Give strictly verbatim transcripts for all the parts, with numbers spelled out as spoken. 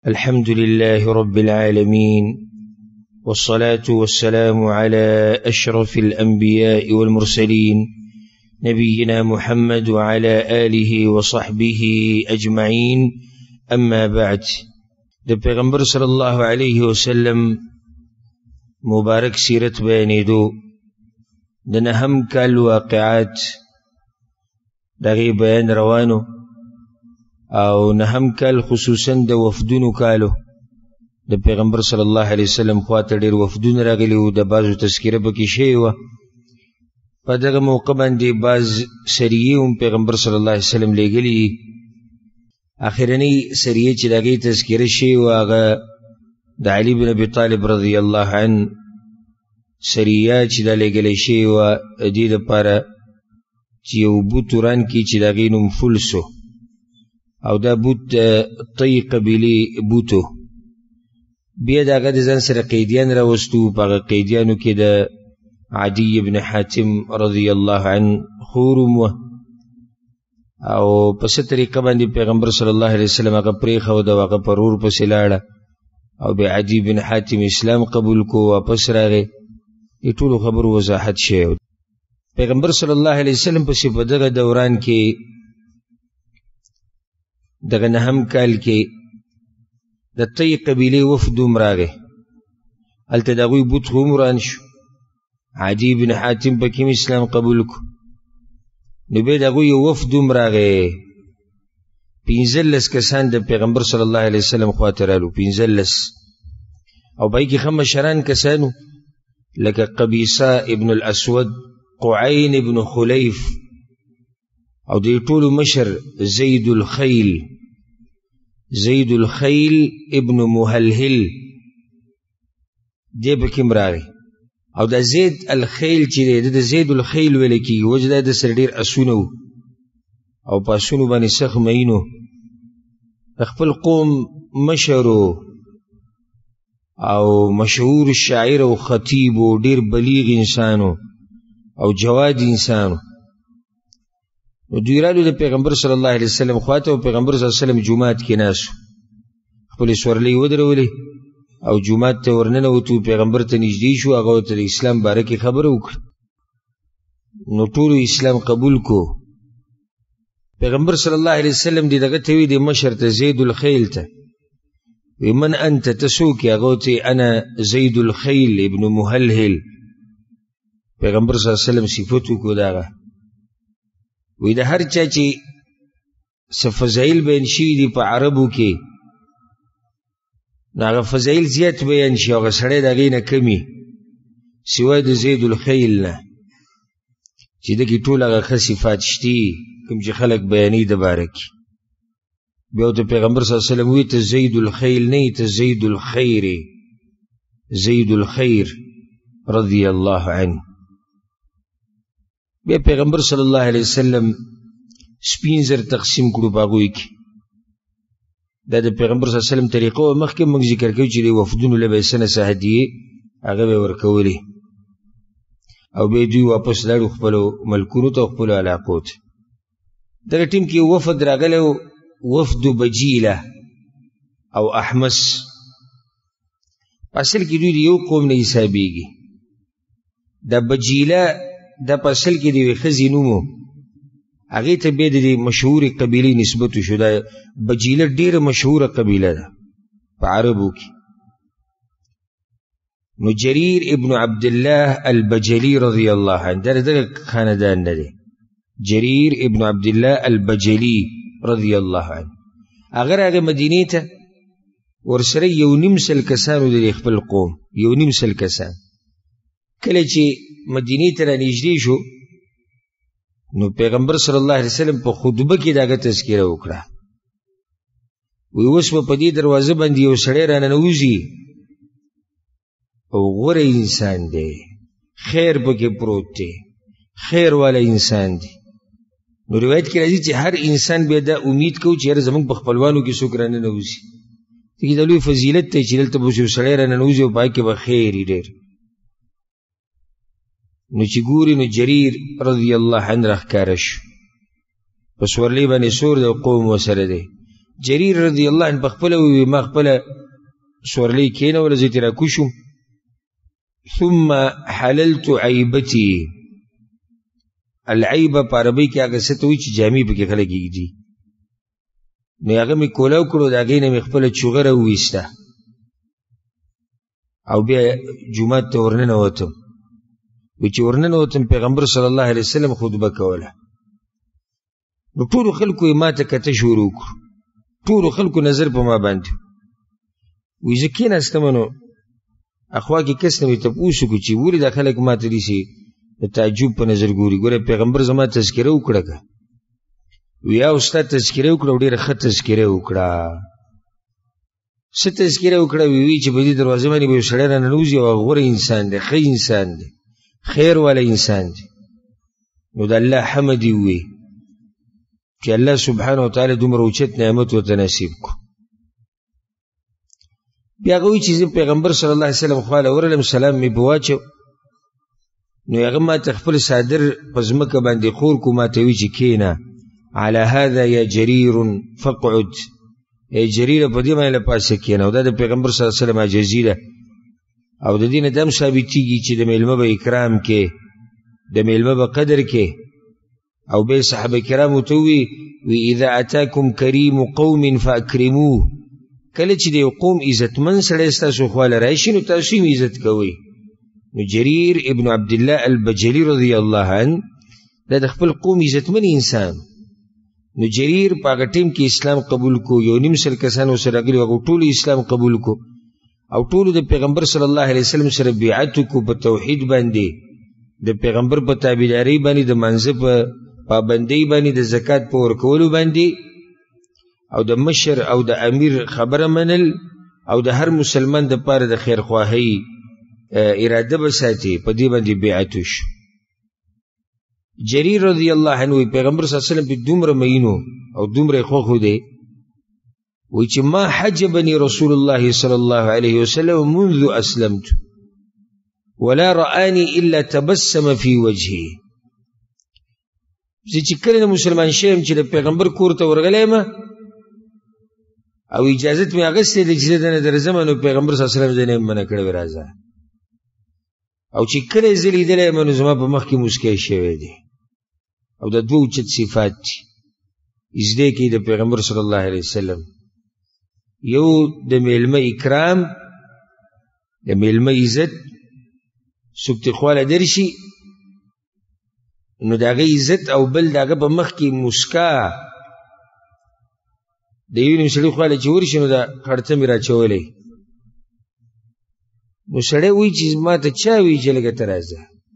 الحمد لله رب العالمين والصلاة والسلام على أشرف الأنبياء والمرسلين نبينا محمد وعلى آله وصحبه أجمعين أما بعد. د پیغمبر صلی الله علیه وسلم مبارک سیرت بیانېدو د نهم کال واقعات دغه بیان روانو او نهم کال خصوصا د وفدونو کالو د پیغمبر صلی الله علیه وسلم خواته ډېر وفدون راغلي وو د بعضو تذکره پکې شوې وه. په دغه موقع باندې بعض سریې هم پیغمبر صلی الله علیه وسلم لیږلي دي. اخرنۍ سریې چې د هغې تذکره شوې وه هغه د علي بن ابي طالب رضی الله عنه سریه چې دا لیږلی شوې وه د دې دپاره چې یو بوت وران کړي چې د هغې نوم فلسو او دا بوت طی قبیلې بوتو. بیا د هغه د ځان سره قیدیان راوستو، په هغه قیدیانو کې د عدي ابن حاتم رضی الله عنه خور هم وه او په څه طریقه باندې پیغمبر صلی الله علیه وسلم هغه پرېښود او هغه پر ور پسې لاړه او بیا عدي بن حاتم اسلام قبول کو، واپس راغی. دې ټولو خبرو وضاحت شوی. پیغمبر صلی الله علیه وسلم پسې په دغه دوران کې دغه نهم کال کې د طی قبیلې وفد هم راغی. هلته د هغوی بوت خو هم وران شو، عدي بن حاتم پکې هم اسلام قبول کو. نو بیا د هغوی یو وفد هم راغی، پنځلس کسان د پیغمبر صلی الله علیه وسلم خواته رالو، پنځلس، او په هغې کې ښه مشران کسانو لکه قبیصه ابن الاسود، قعین ابن خلیف، او دې ټولو مشر زید الخیل زید الخیل ابن مهلهل دې پکې هم راغی. او دا زید الخیل چې دی د زید الخیل ویل کېږي وجه دا د سره ډېر اسونه وو او په اسونو باندې سخت مین و. د خپل قوم مشر او مشهور شاعر او خطیب و، ډېر بلیغ انسان او جواد انسان. نو دوی رالو د پیغمبر صلی الله علیه وسلم خواته او پیغمبر صلی الله علیه وسلم جومات کې ناست و، خپلې سورلۍ ودرولې او جومات ته ورننوتو، پیغمبر ته نږدې شو، هغه ورته د اسلام باره کې خبره وکړه. نو ټولو اسلام قبول کو. پیغمبر صلی الله علیه وسلم دې دغه ته وی د مشر ته زید الخیل ته وی من انت ته څوک یې؟ هغه ورته انا زید الخیل ابن مهلهل. پیغمبر صلی الله علیه وسلم صفت وکړو د هغه، وی د هر چا چې څه فضایل بیان شوي دي په عربو کې نو هغه فضایل زیات بیان شي، هغه سړی د هغې نه کمي سوای د زید الخیل نه چې دکې ټول هغه ښه صفات شتي کوم چې خلک بیانوي د باره کې. بیا ورته پیغمبر صلی الله علیه وسلم وی ته زید الخیل نه ته زید الخیر، زید الخیر رضی الله عنه. بیا پیغمبر صلی الله علیه وسلم سپین زر تقسیم کړو په هغوی کې. دا د پیغمبر صلی الله علیه وسلم طریقه وه. مخکې موږ ذکر کوو چې د وفدونو له به یې څه نه څه هدیې هغه به یې ورکولې او بیا دوی واپس لاړو خپلو ملکونو ته او خپلو علاقو ته. دغه ټیم کې وفد راغلی و، وفد بجیله او احمس. په اصل کې دوی د یو قوم نه حسابېږي. دا بجیله دا په اصل کې د یوې ښځې نوم و، هغې ته بیا د دې مشهورې قبیلې نسبت وشو. دا بجیله ډېره مشهوره قبیله ده په عربو کې. نو جریر ابن عبدالله البجلي رضی الله عنه دا دغه خاندان نه دی، جریر ابن عبدالله البجلي رضی الله عنه. هغه راغی مدینې ته، ورسره یو نیم سل کسانو د خپل قوم، یو نیم سل کسان. کله چې مدینې ته رانږدې شو نو پیغمبر صلی الله علیه وسلم په خطبه کې د هغه تذکره وکړه. وی اوس به په دې دروازه باندې یو سړی راننوځي او غوره انسان دی، خیر پکې پروت دی، خیر والا انسان دی. نو روایت کې راځي چې هر انسان بیا دا امید کوي چې یاره زموږ په خپلوانو کې څوک راننوځي. دې دا لوی فضیلت دی چې دلته به یو سړی راننوځي او په هغې کې به خیر وي ډېر. نو چې ګوري نو جریر رضی الله عنه راښکاره شو، په سورلۍ باندې سور دی او قوم ورسره دی. جریر رضی الله عنه بخپله وی ما خپله سورلی کېنوله زه ترې راکوشم ثم حللت عیبتي العیبه په عربۍ کې هغه څه ته وایي چې جامې پکې خلک ږدي نو هغه مې کولاو کړو د هغې نه مې خپله چوغه راوویسته او بیا جومات ته ورننوتم وی چې ورننوتم پیغمبر صلی الله علیه وسلم خطبه کوله نو ټولو خلکو یې ما ته کته شروع کړو ټولو خلکو نظر په ما باندې وی زه کېناستم نو اخوا کې کس نه مې تپوس وکړو چې ولې دا خلک ما ته داسې د تعجب په نظر ګوري ګوره پیغمبر زما تذکره وکړه که وی یا ستا تذکره وکړه او ډېره ښه تذکره وکړه څه تذکره وکړه وی وی چې په دې دروازه باندې به یو سړی راننوځي او غوره انسان دی ښه انسان دی خیر والا انسان دی نو د الله حمد یې ووی چې الله سبحانه وتعالی دومره اوچت نعمت ورته نصیب کړو بیا هغه وایي چې زه پیغمبر صلی الله علیه وسلم خواله ورغلم سلام مې په واچو نو هغه ما ته خپل صادر په ځمکه باندې خور کو ما ته وایي چې کښېنه على هذا یا جریر فاقعد ای جریره په دې باندې له پاسه کښېنه او دا د پیغمبر صلی الله علیه وسلم عاجزي ده او د دې نه دا هم ثابتېږي چې د میلمه به اکرام کې د میلمه به قدر کې او بیا صحابه کرامو ته وی وی اذا اتاکم کریم قوم فاکرموه کله چې د یو قوم عزتمن سړی ستاسو خواله راشي نو تاسو یې عزت کوئ نو جریر ابن عبدالله البجلی رضی الله عنه دا د خپل قوم عزتمن انسان نو جریر په هغه ټیم کې اسلام قبول کو یو نیم سل کسان ورسره راغلي هغو ټولو اسلام قبول کو او ټولو د پیغمبر صلی الله علیه وسلم سره بیعت وکړو په توحید باندې د پیغمبر په تابعدارۍ باندې د منځه په پابندۍ باندې د زکات په ورکولو باندې او د مشر او د امیر خبره منل او د هر مسلمان د پاره د خیرخواهۍ اراده به ساتي په دې باندې بیعت وشو جریر رضی الله عنه پیغمبر صلی الله علیه وسلم په دومره مینو او دومره خوښ دی وی چې ما حجبني رسول الله صلی الله علیه وسلم منذ اسلمت ولا رآني الا تبسم في وجهي زه چې کله مسلمان شیم چې د پیغمبر کور ته ورغلی یم او اجازت مې اخیستې ده چې زه دننه درځم نو پیغمبر صلی الله علیه وسلم ځینې منع کړی وی راځه او چې کله یې زه لیدلی یم نو زما په مخ کې مسکی شوی دی او د دوه اوچت صفات دي زده کړئ د پیغمبر صلی الله علیه وسلم یو د میلمه اکرام د میلمه عزت څوک چې خواله درشي نو د هغه عزت او بل د هغه په مخ کې مسکا د یو نیم سړي خواله چې ورشي نو د خړڅه مې راچولی نو سړی وایي چې ما ته چا وایي چې لږه ته راځه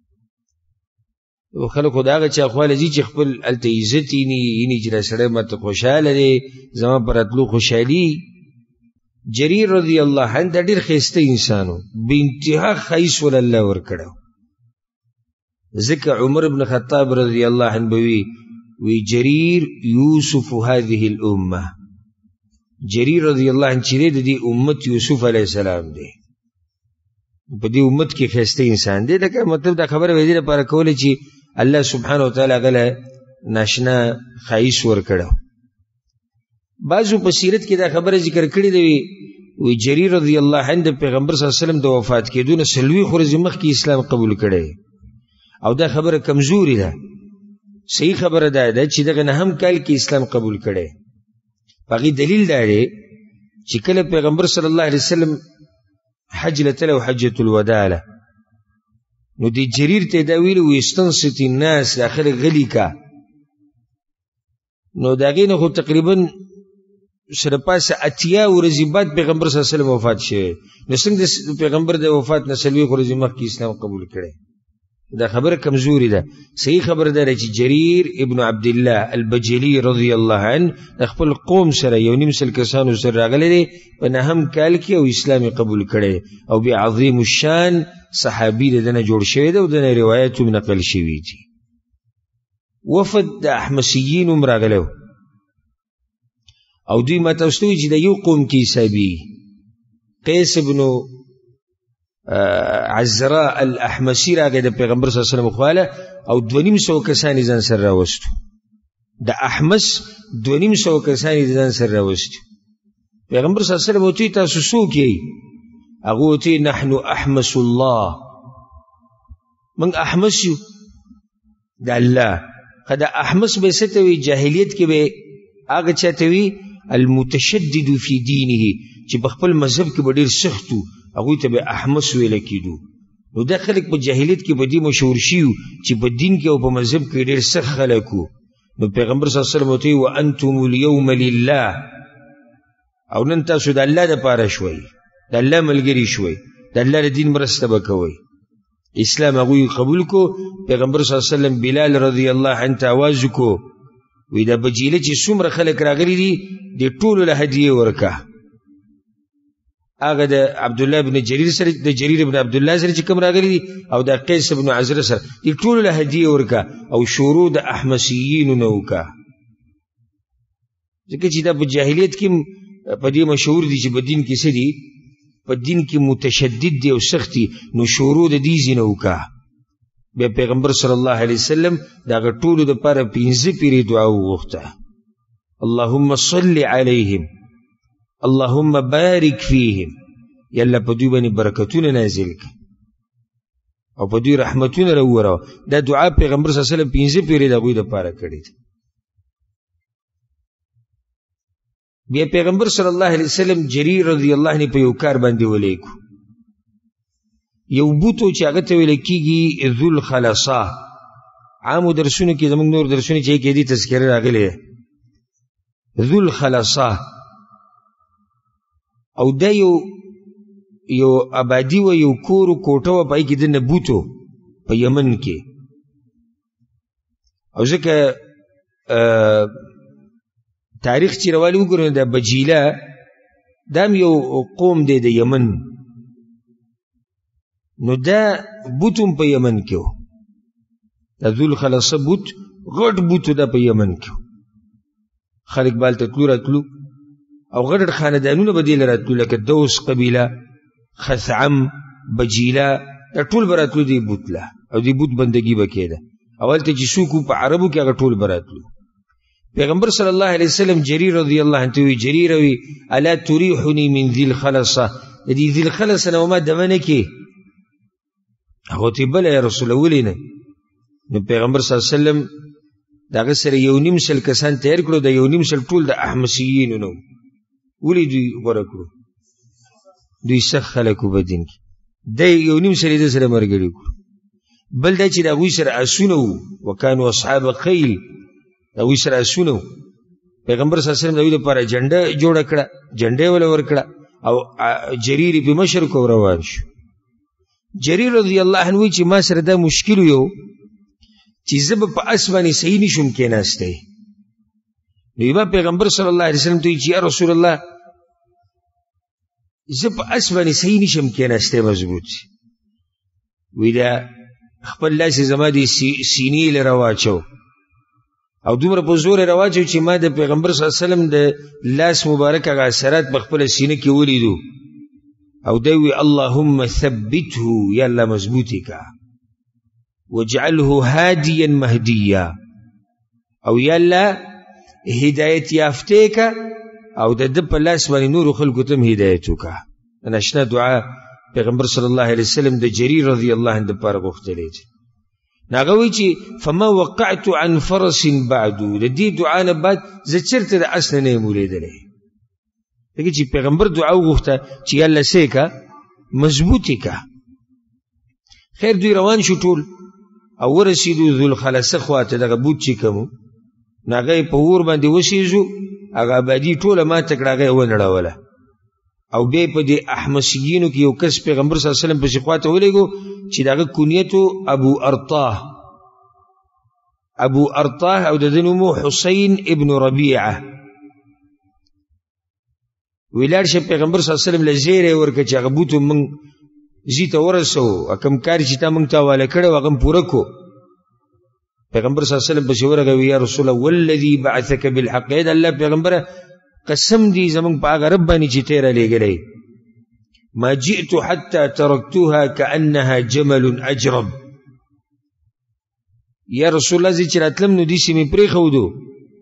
خلکو د هغه چا خواله ځي چې خپل هلته عزت ییني ییني چې دا سړی ما ته خوشحاله دی زما په راتلو خوشحالي جریر رضی الله عنه دا ډېر ښایسته انسان و بې انتها ښایست ول الله ورکړی ځکه عمر بن خطاب رضی الله عنه به وي وی جریر یوسف هذه الامه جریر رضی الله عنه چې دی د دې امت یوسف علیه السلام دی په دې امت کې ښایسته انسان دی لکه مطلب دا خبره به دې لپاره کوله چې الله سبحانه وتعالی هغه له ناشنا ښایست ورکړی بعضو په سیرت کې دا خبره ذکر کړې ده وی جریر رضی الله عنه د پیغمبر صلی الله علیه وسلم د وفات کېدو نه څلوېښت ورځې مخکې اسلام قبول کړی او دا خبره کمزوري ده صحیح خبره دا ده چې دغه نهم کال کې اسلام قبول کړی په هغې دلیل دا دی چې کله پیغمبر صلی الله علیه وسلم حج له تللی او حجة الوداع له نو دې جریر ته یې دا ویلي و استنصت الناس دا خلک غلي کا نو د هغې نه خو تقریبا سره پاسه اتیا ورځې بعد پیغمبر صلی الله علیه وسلم وفات شوی نو څنګه د پیغمبر د وفات نه څلوېښت ورځې مخکې اسلام قبول کړی دا خبره کمزوري ده صحیح خبره ده چې جریر ابن عبدالله البجلی رضی الله عنه د خپل قوم سره یو نیم سل کسانو سره راغلی دی په نهم کال کې او اسلام قبول کړی او بیا عظیم الشان صحابي د دنه جوړ شوی دی او دنه روایت هم نقل شوي دي وفد د احمسیین هم راغلی او دوی ما تاسو ته وایي چې د یو قوم کې حسابي قیس ابن عزراء الاحمسی راغی د پیغمبر صلی الله علیه وسلم خواله او دوه نیم سوه کسان یې ځان سره راوستو د احمس دو نیم سو کسانی د ځان سره راوستي. پیغمبر صلی الله علیه وسلم وتی تاسو څوک یې؟ هغه وتی نحن احمس الله، من احمس یو د الله. خدا احمس به څه ته وي؟ جاهلیت کې به هغه چاته وي المتشدد فی دینه، چې په خپل مذهب کې به ډېر سخت وو، هغوی ته به احمس ویل کېدو. نو دا خلک په جاهلیت کې په دې مشهور شوي چې په دین کې او په مذهب کې ډېر سخت خلک وو. نو پیغمبر صلی الله علیه وسلم وتی وانتم اليوم لله، او نن تاسو د الله دپاره شوئ، د الله ملګري شوئ، د الله د دین مرسته به کوئ. اسلام هغوی قبول کو. پیغمبر صلی الله علیه وسلم بلال رضی الله عنه ته آواز وکړو، وی دا بجیله چې څومره خلک راغلي دي د ټولو له هدیې ورکه. هغه د عبدالله بن جریر سره د جریر بن عبدالله سره چې کوم راغلي دي او د قیس بن عزره سره د ټولو له هدیې ورکه، او شروع د احمسیینو نه وکړه. ځکه چې دا په جاهلیت کې په دې مشهور دي چې په دین کې څه دي، په دین کې متشدد دی او سخت دي، نو شروع د دې ځینه وکړه. بیا پیغمبر صلی الله علیه وسلم د هغه ټولو دپاره پنځه پیرې دعا وغوښته. اللهم صل علیهم، اللهم بارک فیهم، یا الله په دوی باندې برکتونه نازل کړه او په دوی رحمتونه راووروه. دا دعا پیغمبر صلی الله علیه وسلم پنځه پیرې د هغوی دپاره کړې ده. بیا پیغمبر صلی الله علیه وسلم جریر رضی الله عنه په یو کار باندې ولیکو. یو بوتو چې هغه ته ویل کېږي ذوالخلصا. عامو درسونو کې زموږ نور درسونه چې کې دي تذکره راغلې ده ذوالخلصا. او دا یو یو آبادي و، یو کور و کوټه وه، پای کې دنه بوتو په یمن کې. او ځکه تاریخ چې روالي وګورو د بجیله دا هم یو قوم دی د یمن. نو دا بوت هم په یمن کې و، دا ذوالخلصه بوت غټ بوت دا په یمن کې و. خلک به هلته تلو راتلو او غټ غټ خاندانونه به دې له راتلو، لکه دوس قبیله، خثعم، بجیله، دا ټول به راتلو دې بوت له، او دې بوت بندګي به کېده. او هلته چې څوک په عربو کې هغه ټول به راتلو. پیغمبر صلی الله علیه وسلم جریر رضی الله عنه وی جریر وی الا تریحنی من ذی الخلصه، د دې ذی الخلصه نه ما دمه نه کې. هغه ته بل یا رسول الله ولینه. نو پیغمبر صلی الله علیه وسلم دغه سره یو نیم سل کسان تیار کړو، د یو نیم سل ټول د احمسیینو نو. ولې دوی غوره کړو؟ دوی سخت خلک په دین کې، د یو نیم سل د سره مرګري کړو. بل دا چې د هغوی سره اسونه وو، وکانو اصحاب خیل، د هغوی سره اسونه وو. پیغمبر صلی الله علیه وسلم د هغوی لپاره جنډه جوړه کړه، جنډه وله ورکړه، او جریر په مشر کو روان شو. جریر رضی الله عنه وی چې ما سره دا مشکل یو چې زه به په اس باندې صحیح نشم کېناستی. نو یوه پیغمبر صلی الله علیه وسلم ته وی چې یا رسول الله زه په اس باندې صحیح نشم کېناستی مضبوط. وی دا خپل لاس زما د سینې له راواچو او دومره په زور راواچو چې ما د پیغمبر صلی الله علیه وسلم د لاس مبارک هغه اثرات په خپله سینه کې ولیدو. او دی وی اللهم ثبته، یا الله مضبوطی کا، واجعله هادیا مهدیا، او یا الله هدایت یافته کا، او د ده په لاس باندې نورو خلکو ته هم هدایت وکړه. ناشنا دعا پیغمبر صلی الله علیه وسلم د جریر رضی الله عنه دپاره غوښتلی دی. هغه وایي چې فما وقعت عن فرس بعدو، د دې دعا نه بعد زه چېرته د اس نه نه یم ولیدلی. دغه چې پیغمبر دعا وغوښته چې یا الله څه کا، مضبوطی کا. خیر دوی روان شو ټول او ورسېدو ذوالخلصه خواته، دغه بوت چې کوم نو هغه یې په اور باندې وسېزو، هغه آبادي ټوله ماته کړه، هغه یې ونړوله. او بیا په دې احمسیینو کې یو کس پیغمبر صلی الله علیه وسلم پسې خواته ولېږو چې د هغه کنیتو ابو ارطاه ابو ارطاه او د ده نوم حسین ابن ربیعه. وی لاړ شه پیغمبر صلی الله علیه وسلم له زیری ورکړه چې هغه بوت موږ زی ته ورسوو، کوم کار چې تا موږ ته حواله کړی و هغه هم پوره کړو. پیغمبر صلی الله علیه وسلم پسې ورغوي یا رسول الله والذي بعثك بالحق، ای د الله پیغمبره قسم دی زمونږ په هغه رب باندې چې ته یې رالیږلی، ما جئت حتى ترکتها كأنها جمل اجرب. یا رسول الله زه چې راتلم نو داسې مې پرېښودو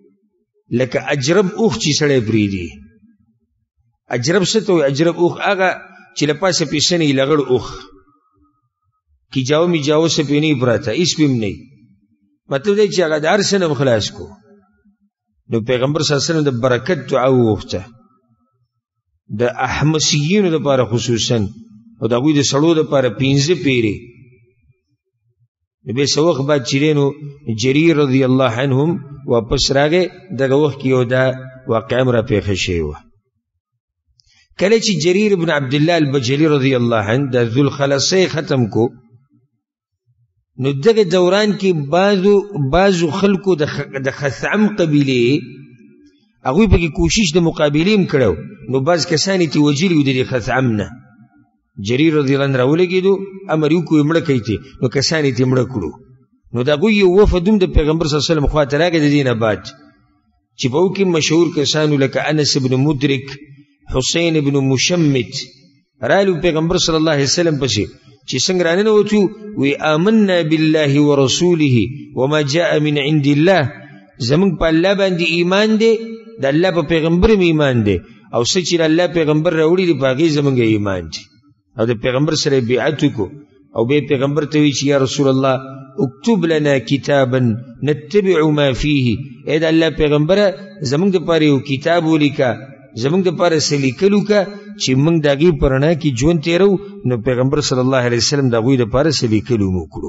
لکه اجرب اوخ چې سړی پریدي. اجرب څه ته وایي؟ اجرب اوخ هغه چې له پاسه پیسه نه وي لغړ اوخ کی جاو می جاو سے پی نہیں پراتا اس پیم نہیں. مطلب دی چې هغه د هر څه نه خلاص کو. نو پیغمبر صلی الله علیه وسلم د برکت دعا وغوښته د احمسیینو دپاره خصوصا او د هغوی د سړو دپاره پنځه پیرې. نو بیا څه وخت بعد چې دی نو جریر رضی الله عنهم واپس راغی. دغه وخت کې یو دا واقعه هم راپېښه شوې وه. کله چې جریر ابن عبدالله البجلی رضی الله عنه د ذوالخلصې ختم کو نو دغه دوران کې بعضو بعضو خلکو د خثعم قبیلې هغوی پکې کوشش د مقابلې هم کړی نو بعض کسان یې ترې وجلي وو د دې خثعم نه. جریر رضی الله عنه راولګېدو امر یې وکړو مړه کړئ ترې نو کسان یې ترې مړه کړو. نو د هغوی یو وفد هم د پیغمبر صلی الله علیه وسلم خوا ته راغی د دې نه بعد چې په هغو کې مشهور کسانو لکه انس ابن مدرک، حسین ابن مشمت رالو پیغمبر صلی الله علیه وسلم پسې چې څنګه راننوتو وی آمنا بالله ورسوله وما جاء من عند الله. زمونږ په الله باندې ایمان دی، د الله په پیغمبر م ایمان دی، او څه چې الله پیغمبر راوړي دي په هغې زمونږ ایمان دی. او د پیغمبر سره بیعت وکړو او بیا پیغمبر ته وی چې یا رسول الله اکتب لنا کتابا نتبع ما فيه. ای د الله پیغمبره زمونږ دپاره یو کتاب ولیکه، زمونږ دپاره څه لیکلو که چې موږ د هغې په رڼا کې ژوند تېرو. نو پیغمبر صلی الله علیه وسلم د هغوی دپاره څه لیکلو مو کړو.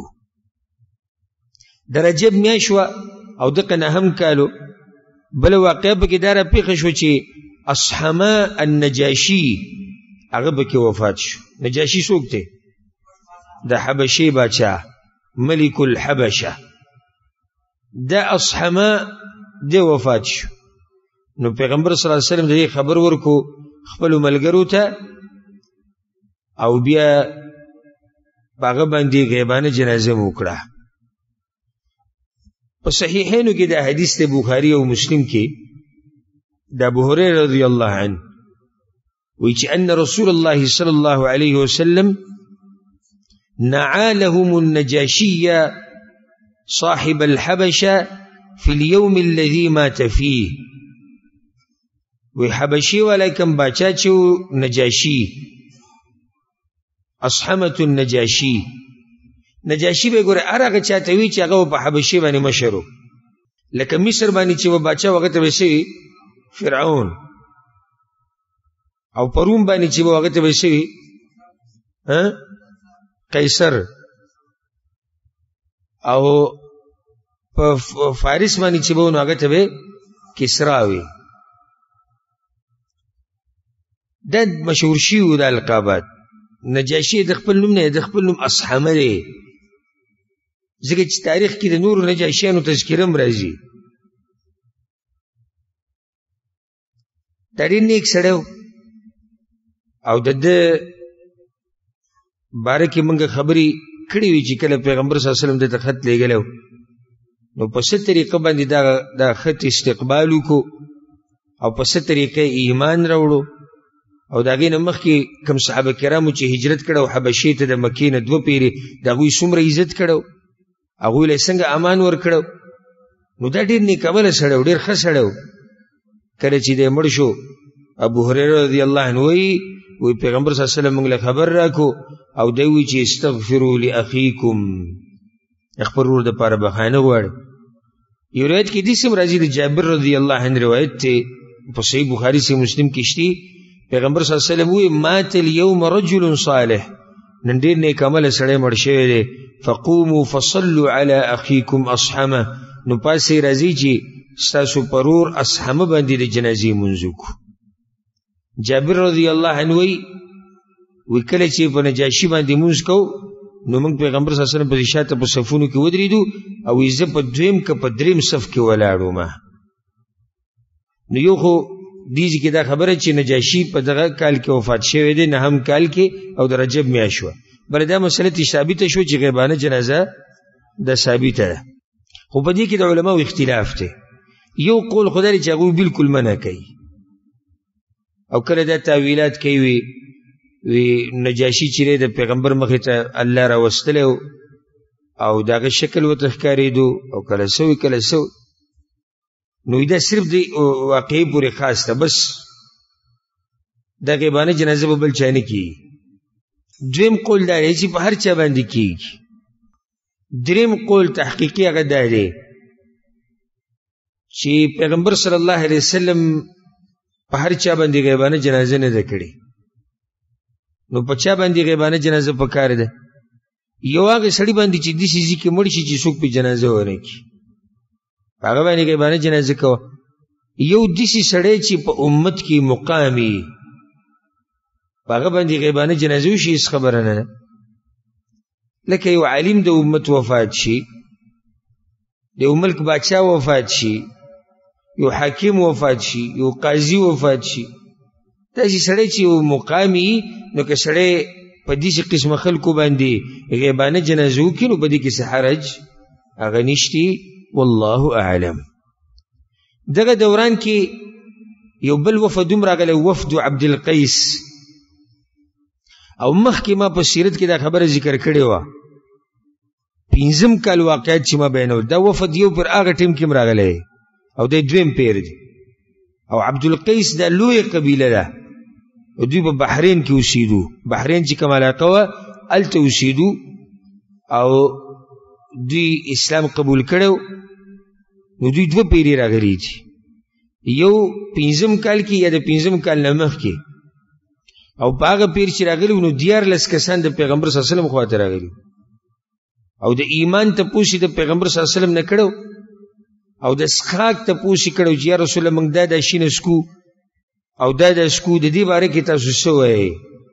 د رجب میاشت وه او دغه نهم کالو بله واقعه پکې دا راپېښه شوه چې اصحما النجاشي هغه پکې وفات شو. نجاشي څوک دی؟ د حبشې باچا ملک الحبشه. دا اصحما دی وفات شو. نو پیغمبر صلی الله علیه وسلم د دې خبر ورکو خپلو ملګرو ته او بیا په هغه باندې غیبانه جنازه مو وکړه. په صحیحینو کې دا حدیث د بخاري او مسلم کې د ابو هریره رضی الله عنه وی چې ان رسول الله صلی الله علیه وسلم نعا لهم النجاشي صاحب الحبشه في اليوم الذي مات فيه. وی حبشی والا کم باچا چې نجاشی اصحمت النجاشی. نجاشی به ګوره هر هغه چاته وي چې هغه په حبشي باندې مشر و. لکه مصر باندې چې و باچا هغه ته به څه وي؟ فرعون. او په روم باندې چې و هغه ته به څه وي؟ قیصر. او په فارس باندې چې به و نو هغه ته به کسرا وي. دا مشهور شیو د القابات. نجاشي د خپل نوم نه د خپل نوم اصحمه دی، ځکه چې تاریخ کې د نورو نجاشیانو تذکره هم راځي. دا ډېر نیک سړی و او د ده باره کې موږ خبرې کړې وي چې کله پیغمبر صلی الله علیه وسلم دته خط لېږلی نو په څه طریقه باندې دا خط استقبال وکړو او په څه طریقه ایمان راوړو. او د هغې نه مخکې کوم صحابه کرامو چې هجرت کړی او حبشې ته د مکې نه دوه پیرې د هغوی څومره عزت کړی هغوی له یې څنګه امان ورکړی. نو دا ډېر نیکعمله سړی و، ډېر ښه سړی و. کله چې دی مړ شو ابو هریره رضی الله عنه وایي وی پیغمبر صلی الله علیه وسلم موږ له خبر راکړو او دی وایي چې استغفروا لاخیکم، خپل ورور دپاره بخښنه غواړئ. یو روایت کې داسې هم راځي د جابر رضی الله عنه روایت دی په صحیح بخاري صحیح مسلم کې شته. پیغمبر صلی الله علیه وسلم وی مات اليوم رجل صالح، نن ډېر نیک عمله سړی مړ شوی دی. فقوموا فصلوا على اخیکم اصحمه، نو پاسې راځي چې ستاسو پرور اصحمه باندې د جنازې لمونځ وکړو. جابر رضی الله عنه وی وی کله چې په نجاشي باندې لمونځ کوو نو موږ پیغمبر صلی الله علیه وسلم په شاته په صفونو کې ودرېدو او زه په دویم که په دریم صف کې ولاړم. نو یو خو دیږي کې دا خبره چې نجاشي په دغه کال کې وفات شوی دی، نهم کال کې، او د رجب میاشت وه. بله دا مسله تې ثابته شو چې غیبانه جنازه دا ثابته ده. خو په دې کې د علماو اختلاف دی. یو قول خو دا دی چې هغوی بالکل منع کوي او کله دا تاویلات کوي وي وی نجاشي چې دی د پیغمبر مخې ته الله راوستلی او د هغه شکل ورته ښکارېدو او کله څه وي کله څه. نو دا صرف دی واقعی پوری خاص تا بس دا غیبانه جنازه بل چانه کی. دویم قول داره چی پا هر چا باندی کی. دریم قول تحقیقی اگر داره چی پیغمبر صلی اللہ علیہ وسلم پا هر چا باندی غیبانه جنازه نده کری. نو پا چا باندی غیبانه جنازه پا کار ده یو آگه سڑی باندی چی دی سیزی که مرشی چی سوک پی جنازه ورنه کی پاگه باندی غیبانه جنازه کوا. یو دیسی سڑی چی پا امت کی مقامی پاگه باندی غیبانه جنازه وشی اس خبرانه لکه یو عالم دا امت وفات شی دا ملک باچا وفات شی یو حاکم وفات شي یو قاضي وفات شي داسې سړی چې یو مقامي نو که سړی په داسې قسمه خلکو باندې غیبانه جنازه وکړي نو په دې کې څه حرج هغه نشتی والله اعلم. دغه دوران کې یو بل وفد هم راغلی وفد عبدالقیس او مخکې ما په سیرت کې دا خبره ذکر کړې وه پنځم کال واقعیت چې ما بیانول دا وفد یو پر هغه ټیم کې هم راغلی او دی دویم پیر دی او عبدالقیس دا لوی قبیله ده او دوی په بحرین کې اوسیدو بحرین چې کوم علاقه وه هلته اوسیدو او دوی اسلام قبول کړو نو دوی دوه پیرې راغلي دي یو پنځم کال کې یا د پنځم کال نه مخکې او په هغه پیر چې راغلي نو دیارلس کسان د پیغمبر صلی الله علیه وسلم خواته راغلي او د ایمان تپوس د پیغمبر صلی الله علیه وسلم نه کړو او د اسخاق تپوس کړو چې یا رسول الله موږ دا د شین اسکو او دا د اسکو د دې باره کې تاسو څه وایئ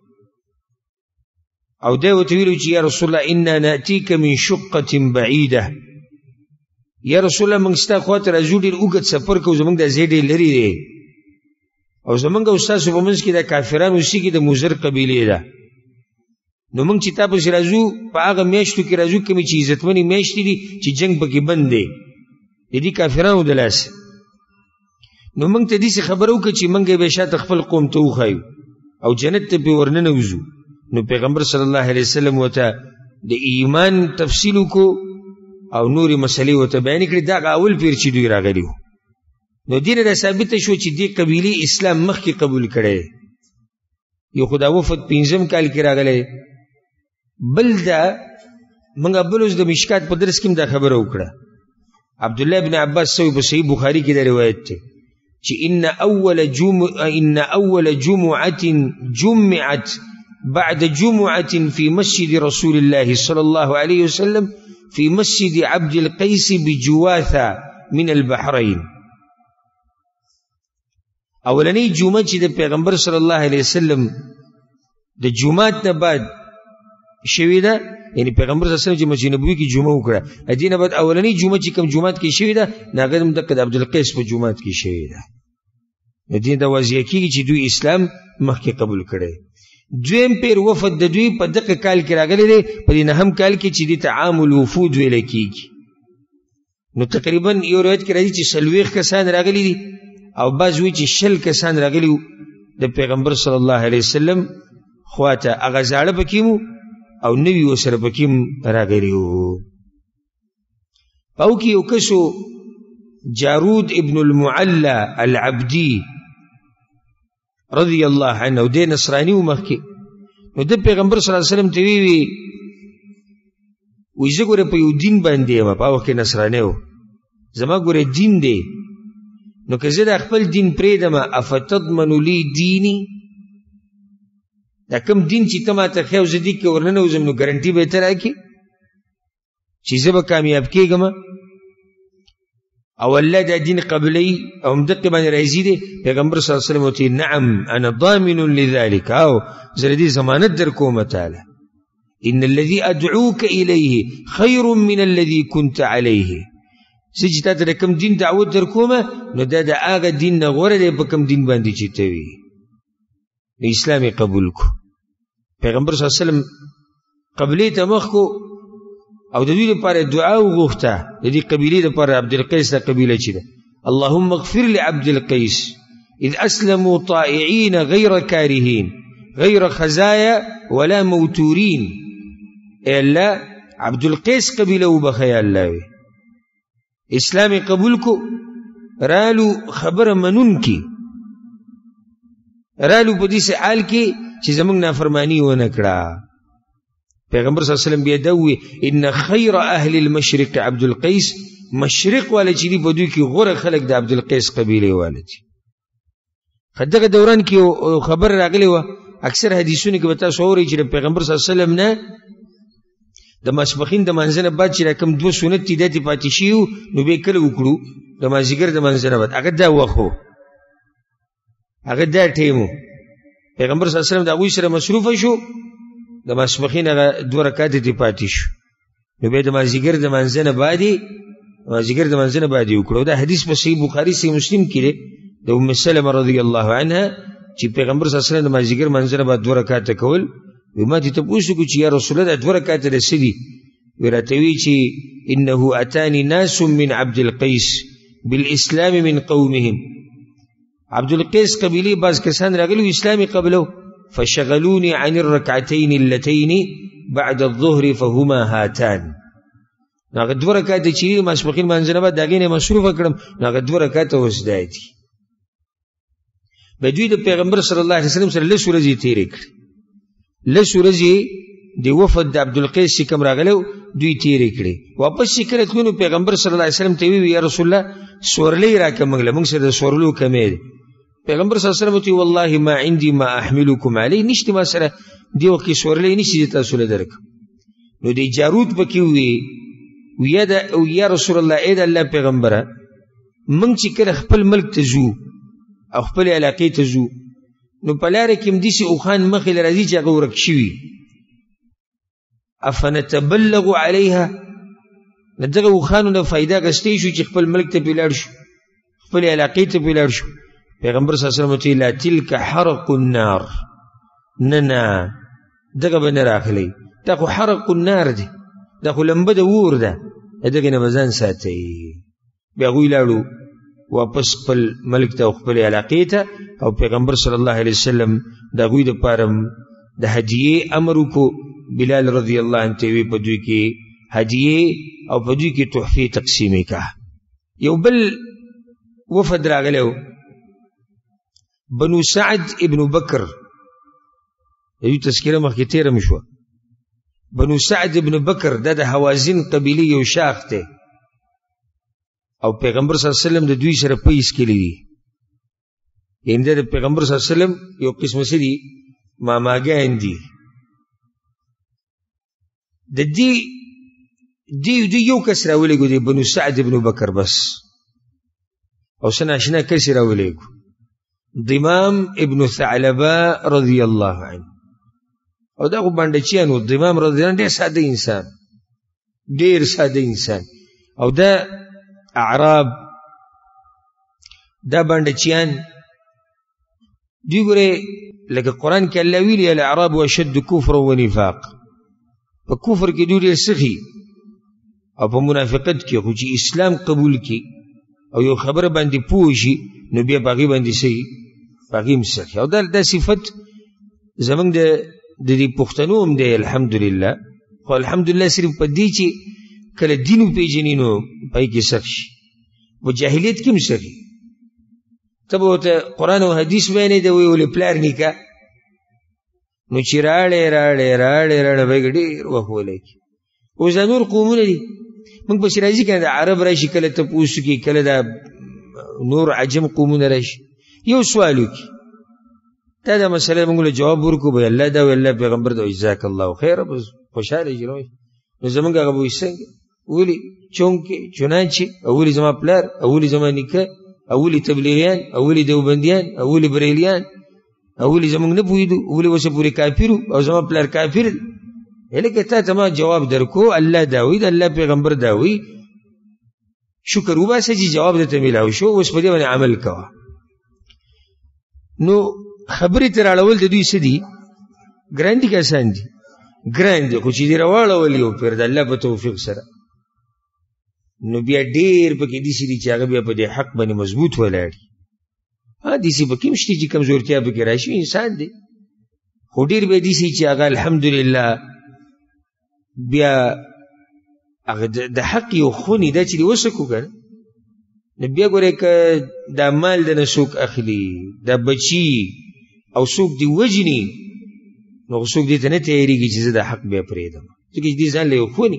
او دا ورته ویلو چې یا رسول الله انا ناتیک من شقة بعیده یا رسول الله موږ ستا خواته راځو ډېر اوږد سفر کوو زموږ دا ځای ډېر لرې دی او زموږ او ستاسو په منځ کې دا کافران اوسېږي د مضر قبیلې ده نو موږ چې تا پسې راځو په هغه میاشتو کې راځو کومې چې عزتمنې میاشتې دي چې جنګ پکې بند دی د دې کافرانو د لاسه نو موږ ته داسې خبره وکړه چې موږ یې به شاته خپل قوم ته وښایو او جنت ته پرې ورننوځو نو پیغمبر صلی الله علیه وسلم ورته د ایمان تفصیل وکړو او نورې مسلې ورته بیانې کړې دا هغه اول پیر چې دوی راغلي وو نو دې نه دا ثابته شو چې دې قبیلې اسلام مخکې قبول کړی یو خو دا وفد پنځم کال کې راغلی بل دا موږ بل اوس د مشکات په درس کې هم دا خبره وکړه عبدالله ابن عباس سوی په صحیح بخاري کې دا روایت دی چې ان اول جمع ان اول جمعه جمعت بعد جمعه في مسجد رسول الله صلى الله عليه وسلم في مسجد عبد القيس بجواثه من البحرين اولنی جمعه چې د پیغمبر صلی الله علیه وسلم د جمعات نه بعد شوی ده یعنی پیغمبر صلی الله علیه وسلم چې مسجد نبوي کې جمعه وکړه ادینه بعد اولنی جمعه چې کوم جمعات کې شوی ده ناګه د عبدالقیس په جمعات کې شوی ده دین دا واضح کیږي چې دوی اسلام مخکې قبول کړي دویم پیر وفد د دوی په دغه کال کې راغلی دی په دې نهم کال کې چې د تعامل وفود ویل کیږي نو تقریبا یو روایت کې راځي چې څلوېښت کسان راغلي دي او بعض وایي چې شل کسان راغلي وو د پیغمبر صلی الله علیه وسلم خواته هغه زاړه پکې وو او نوي ورسره پکې هم راغلي وو په هغو کې یو کس و جارود ابن المعلى العبدي رضی الله عنه او دی نصرانی و مخکې نو د پیغمبر صلی الله علیه وسلم ته وی وی وی زه ګوره په یو دین باندې یم په هغه کې نصرانی و زما ګوره دین دی نو که زه د خپل دین پرېږدم افتضمن لی دیني دا کوم دین چې ته ماته ښیې او زه دې کې ورننوځم نو ګارنټي به یې ته راکړې چې زه به کامیاب کېږم او الله دا دین قبلی او مدقی باندې راځي دی پیغمبر صلی الله علیه وسلم وتی نعم انا ضامن لذلك او زه دې ضمانت در کوم تعالی ان الذي ادعوك اليه خير من الذي كنت عليه زه چې تا ته د کوم دین دعوت در کومه نو دا د هغه دین نه غوره دی په کوم دین باندې چې ته وي نو اسلام یې قبول کو پیغمبر صلی الله علیه وسلم قبلې ته مخ کو او د دوی لپاره دعا وغوښته د دې قبیلې لپاره عبدالقیس دا قبیله چې ده اللهم اغفر لعبدالقیس اذ اسلموا طائعین غیر کارهین غیر خزایا ولا موتورین اے الله عبدالقیس قبیله وبخیا الله اسلام قبول کو رالو خبر منون کی رالو په دې حال کې چې زمونږ نافرمانی ونه کړه. پیغمبر صلی الله علیه وسلم بیا دوی ان خیر اهل المشرق عبد القیس، مشرق والا چې دی په دوی کې غوره خلک د عبد القیس قبیله والا دي. دغه دوران کې خبر راغلی و، اکثر حدیثونه کې به تاسو اورئ چې پیغمبر صلی الله علیه وسلم نه د ماسپښین د منځ نه بعد چې کوم دوه سنت دي د پاتې شي نو به کله وکړو د مازیګر د منځ نه بعد، هغه دا وخو هغه دا ټیمو پیغمبر صلی الله علیه وسلم د هغوی سره مصروفه شو، د ماسپښین هغه دوه رکعات دې پاتې شو نو به د مازیګر د منځ نه بعد مازیګر د منځ نه بعد وکړو. دا حدیث په صحیح بخاری صحیح مسلم کې دی د ام سلمہ رضی الله عنها چې پیغمبر صلی الله علیه وسلم د مازیګر منځ نه بعد دوه رکعات کول. وی ما دې ته پوښتنه وکړه چې یا رسول الله دوه رکعات د څه دي؟ وی راته وی چې انه اتانی ناس من عبد القیس بالاسلام من قومهم، عبد القیس قبیله بعض کسان راغلي اسلامي قبلو فشغلوني عن الركعتين اللتين بعد الظهر فهما هاتان. هغه دوه رکعات چې ماسپښین منځ نه بعد دغه نه مصروفه کړم، هغه دوه رکعات اوس دی دي. بدوی د پیغمبر صلی الله علیه وسلم سره لس ورځې تیرې کړې، لس ورځې د وفد د عبدالقیس چې کوم راغلی دوی تیرې کړې. واپس چې کله تلو نو پیغمبر صلی الله علیه وسلم ته ویل یا رسول الله سورلی راکړه موږ له موږ سره د سورلو کمې دی. پیغمبر صلی الله علیه وسلم ته والله ما عندي ما احملکم علیه، نشته ما سره دې وخت کې سورلی نشي تاسو له درک. نو د جارود پکې وی ویا د یا رسول الله اې د الله پیغمبره موږ چې کله خپل ملک ته ځو او خپل علاقې ته ځو نو په لاره کې مدیسي اوخان مخې له راځي چې هغه ورک شوي افنتبلغ علیها، له دغه اوخانو نه فایده اخیستی شو چې خپل ملک ته پې لاړ شو، خپل علاقې ته پې لاړ شو. پیغمبر صلی الله علیه وسلم ته لا تلک حرق النار، نه نه دغه به نه راغلی، دا خو حرق النار دی، دا خو لمبه د اور ده، دغې نه به ځان ساتئ. بیا هغوی لاړو واپس خپل ملک ته او خپل علاقې ته، او پیغمبر صلی الله علیه وسلم د هغوی دپاره د هدیې امر وکړو. بلال رضی الله عنه ته وی په دوی کې هدیې او په دوی کې تحفې تقسیمې کړه. یو بل وفد راغلی و بنو سعد ابن بکر، دوی تذکره مخکې تېره مې شوه. بنو سعد ابن بکر دا د حوازن قبیلې یو شاخ دی او پیغمبر صلی الله علیه وسلم د دوی سره پیس کړي دي. یعنې د پیغمبر صلی الله علیه وسلم یو قسمه څه دي ماماګان دي. د دې دی دی یو کس راولېږو دی بنو سعد ابن بکر بس، او څه ناشنا کس یې راولېږو ضمام ابن ثعلبه رضی الله عنه. او دا خو بانډچیان و، ضمام رضی الله عنه ډېر ساده انسان، ډېر ساده انسان. او دا اعراب دا بانډچیان دوی ګورې لکه قرآن کې الله ویلي الاعراب اشد کفر و نفاق، په کفر کې دوی ډېر سخي او په منافقت کې، خو چې اسلام قبول کړي او یو خبره باندې پوه شي نو بیا په هغې باندې سخي په هغې هم سخي. او دا دا صفت زموږ د د دې پښتنو هم دی الحمدلله، خو الحمدلله صرف په دې چې کله دین وپېژني نو په هغې کې سخت شي، په جاهلیت کې هم سخي. ته به ورته قرآن او حدیث بیانې د وی ولې پلار نیکه نو چې راړې راړې راړې راړې به یې ډېر وخت ولیکي. اوس دا نور قومونه دي موږ پسې راځي که نه، د عرب راشي کله تپوس وکړي، کله دا نور عجم قومونه راشي یو سوال وکړي، دا دا مسله موږ له جواب ورکړو به الله دا وی الله پیغمبر دا جزاک الله خیره بس خوشحاله شي. نو زمونږ هغه به وایي څنګه ولې چونکې چنانچې اولې زما پلار اولې زما نیکه اولې تبلیغیان اولې دیوبندیان اولې بریلیان اولې زمونږ نه پوهېدو اولې اوسه پورې کافرو او زما پلار کافر دی. هلکه تا ته ما جواب درکو الله دا وایي د الله پیغمبر دا وایي، شکر وباسه چې جواب درته میلاو شو، اوس په دې باندې عمل کوه. نو خبرې ته راړول د دوی څه دي ګران دي که اسان دي؟ ګران دي، خو چې دې راواړول یو پیر د الله په توفیق سره نو بیا ډېر پکې داسې دي چې هغه بیا په دې حق باندې مضبوط ولاړ دي. ها داسې پکې هم شته چې کمزورتیا پکې راشي، انسان دی، خو ډېر بیا داسې چې هغه الحمدلله بیا هغه د حق یو خونې دا چې دې وسکو که نه نو بیا ګورې که دا مال د نه څوک اخلي دا بچي او څوک دی وجني نو څوک دې ته نه تیارېږي چې زه دا حق بیا پرېږدم ځکه چې دې ځان له یو ښوني.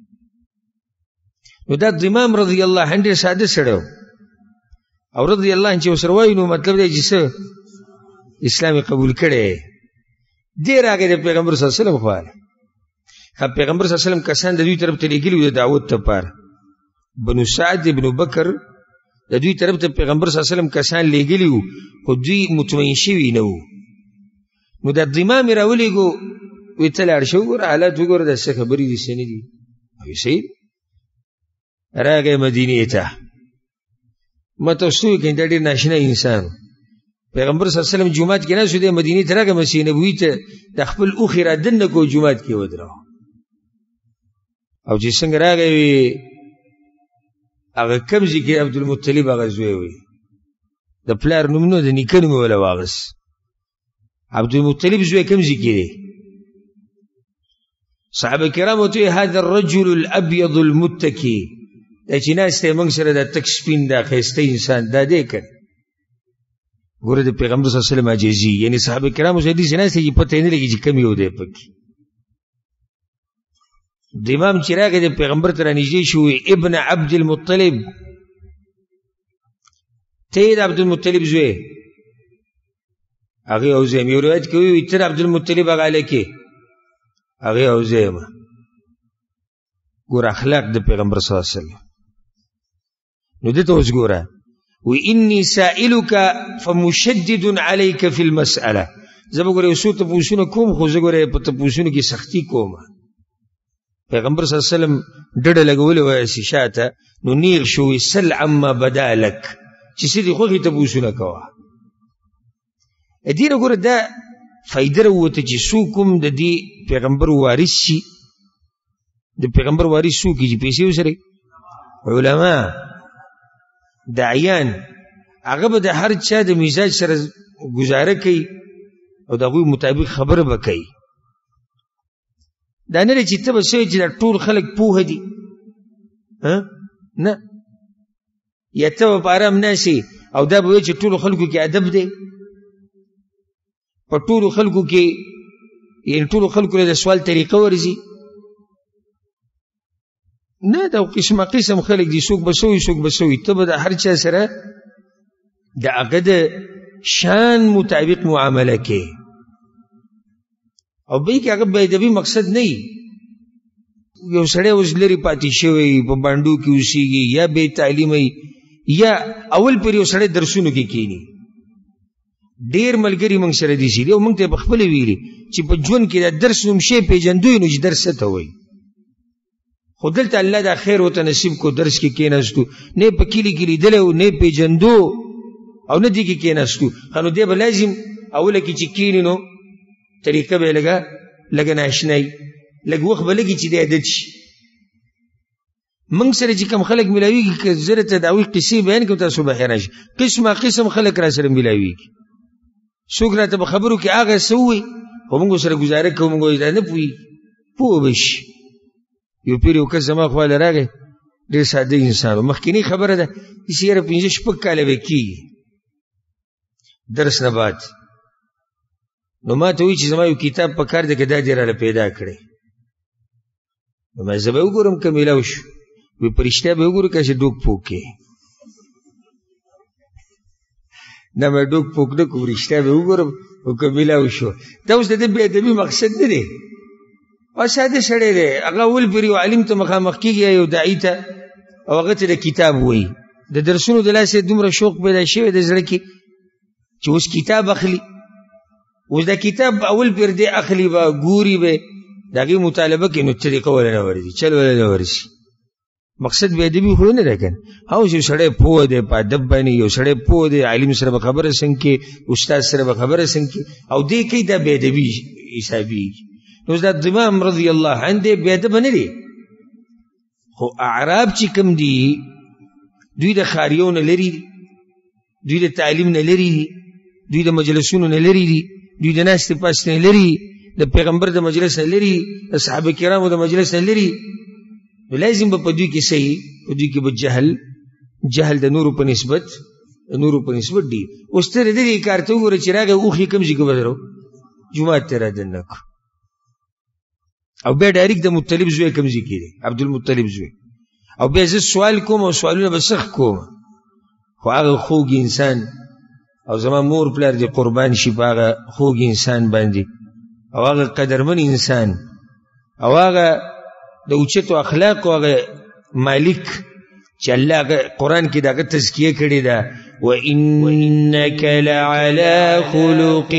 نو دا ضمام رضی الله عنه ډېر ساده سړی و او رضی الله عنه چې ورسره وایي نو مطلب دی چې څه اسلام یې قبول کړی دی راغی د پیغمبر صلی الله علیه وسلم خواله. پیغمبر صلی الله علیه وسلم کسان د دوی طرف ته لېږلي وو د دعوت لپاره. بنو سعد ابن بکر د دوی طرف ته پیغمبر صلی الله علیه وسلم کسان لېږلي وو خو دوی مطمئن شوي نه وو. نو دا ضمام یې راولېږو وایي ته لاړ شه وګوره حالات وګوره دا څه خبرې دي څه نه دي. وایي صحیح راغی مدینې ته. ما ته اوس ووایي که دا ډېر ناشنا انسان و. پیغمبر صلی الله علیه وسلم جومات کې ناست و دی مدینې ته راغی مسیح نبوي ته د خپل اوښې را دننه کړو جومات کې ودراو او چې څنګه راغی وي هغه کوم ځای کې عبدالمطلب هغه زوی وي د پلار نوم نه د نیکه نوم یې وله واغست. عبدالمطلب زوی کوم ځای کې دی؟ صحابه کرام ورته وایي هذا الرجل الابيض المتکي دا چې ناست دی موږ سره دا تک سپین دا ښایسته انسان دا دی که ګوره د پیغمبر صلی الله علیه وسلم عاجزي یعنې صحابه کرامو سره داسې ناست دی چې پته یې نه لګي چې کوم یو دی پکې. د امام چې راغی د پیغمبر ته رانږدې شو ابن عبدالمطلب ته یې د عبدالمطلب زوی هغې او زه یم. یو روایت کې وایي ته د عبدالمطلب هغه هلکې هغې او زه یم. ګوره اخلاق د پیغمبر صلی الله علیه وسلم. نو دې ته اوس ګوره وی انی سائلک فمشدد علیک فی المسأله زه به ګوره یو څو تپوسونه کوم خو زه ګوره په تپوسونو کې سختي کوم. پیغمبر صلی الله علیه وسلم ډډه لګولې وه شاته نو نیغ شو سل عما بدا لک چې څه دي خوښې تپوسونه کوه. دې نه ګوره دا فایده راووته چې څوک هم د دې پیغمبر وارث شي. د پیغمبر وارث څوک چې پیسې ورسره علما داعیان هغه به د هر چا د مزاج سره گزاره کوي او د هغوی مطابق خبره به کوي. دا نه دی چې ته به څه چې دا ټول خلک پوهه دي نه یا ته به په ارام ناسې او دا به وایي چې ټولو خلکو کې ادب دی په ټولو خلکو کې یعنې ټولو خلکو له د سوال طریقه ورځي نه دا قسمه قسم خلک دي څوک به سوي څوک به سوي ته به د هر چا سره د هغه د شان مطابق معامله کې او بې کې هغه بې ادبي مقصد نه وي. یو سړی اوس لرې پاتې شوی په بانډو کې اوسېږي یا بې تعلیمه یا اول پر یو سړی درسونو کې کښېني. ډېر ملګري موږ سره دي چې او موږ ته یې پخپله ویلي چې په ژوند کې د درس نوم شی پېژندوی نو چې درس څه ته وایي. خو دلته الله دا خیر ورته نصیب کو درس کې کېناستو نه یې په کلي کې لیدلی و نه یې پېژندو او نه دې کې کېناستو ښه نو دی به لازم اوله کې چې کښېني نو طریقه به یې لږه لږه ناشنایي لږ وخت به لګي چې دی عادت شي. موږ سره چې کوم خلک میلاویږي که زه درته د هغوی قصې بیان کړم تاسو به حیران شئ. قسمه قسم خلک را سره میلاویږي. څوک راته په خبرو کې هغه څه ووایي خو موږ ورسره ګزاره کوو موږ وایي دا نه پوهېږي پوه به شي. یو پیر یو کس زما خواله راغی ډېر ساده انسان و مخکینی خبره ده چې یاره پنځه شپږ کاله به کېږي درس نه بعد نو ما ته وایي چې زما یو کتاب په کار دی که دا دې راله پیدا کړی نو ما زه به وګورم که میلاو شو وایي په رښتیا به وګورو که چې ډوک پوک کې نه ما ډوک پوک نه کوم رښتیا به وګورم او که میلاو شو دا اوس د دې بې ادبي مقصد نه دی. او ساده سړی دی هغه اول پر یو عالم ته مخامخ کېږي یو داعي ته او هغه ته د کتاب وایي د درسونو د لاسه دومره شوق پیدا شوی د زړه کې چې اوس کتاب اخلي اوس دا کتاب اول پر دی اخلي به ګوري به د هغې مطالبه کوي نو طریقه وله نه ورځي چل وله نه ورځي. مقصد بې ادبي خو نه دی که نه اوس یو سړی پوه دی په ادب باندې یو سړی پوه دی عالم سره به خبره څنګه کې استاد سره به خبره څنګه کې او دې کوي دا بې ادبي حسابېږي. نو دا ضمام رضی الله عنه دی بې ادبه نه دی خو اعراب چې کوم دي دوی د ښاریو نه لرې دي دوی د تعلیم نه لرې دي دوی د مجلسونو نه لرې دي دوی د ناستې پاستې نه لرې د پیغمبر د مجلس نه لرې د صحابه کرامو د مجلس نه لرې نو لازم به په دوی کې څه په دوی کې به جهل جهل د نورو په نسبت نورو په نسبت دی. اوس ته د دې کار ته وګوره چې راغی اوښ یې کوم ځای کې بدرو جومات ته رادننه کړو او بیا ډایرکټ د مطلب زوی کوم ځای کې دی عبدالمطلب زوی او بیا زه سوال کوم او سوالونه به سخت کوم خو هغه خوږ انسان او زما مور پلار دې قربان شي په هغه خوږ انسان باندې او هغه قدرمن انسان او هغه د اوچتو اخلاقو هغه مالک چې الله قرآن کې دغه تزکیه کړې ده وَإِنَّكَ لَعَلَىٰ خُلُقٍ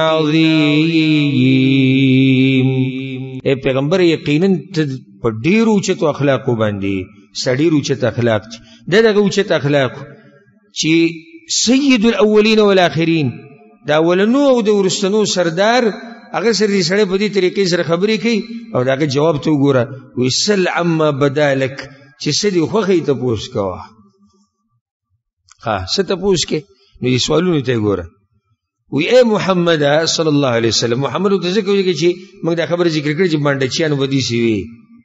عَظِيمٍ. اے پیغمبر یقیناً ته په ډېرو اوچتو اخلاقو باندې ستا ډېر اوچت اخلاق دا دغه اوچت اخلاق چې سید الاولین والآخرین د اولنو او د وروستنو سردار هغه سره دې سړی په دې طریقې سره خبرې کوي او د هغه جواب ته وګوره وایي سل عما بدا لک چې څه دې خوښوي تپوس کوه ها څه تپوس کې نو دې سوالونو ته یې ګوره وی اے محمد صلی الله علیه وسلم محمد ته ځکه وایي چې موږ دا خبره ذکر کړې چې بانډچیانو به داسې وي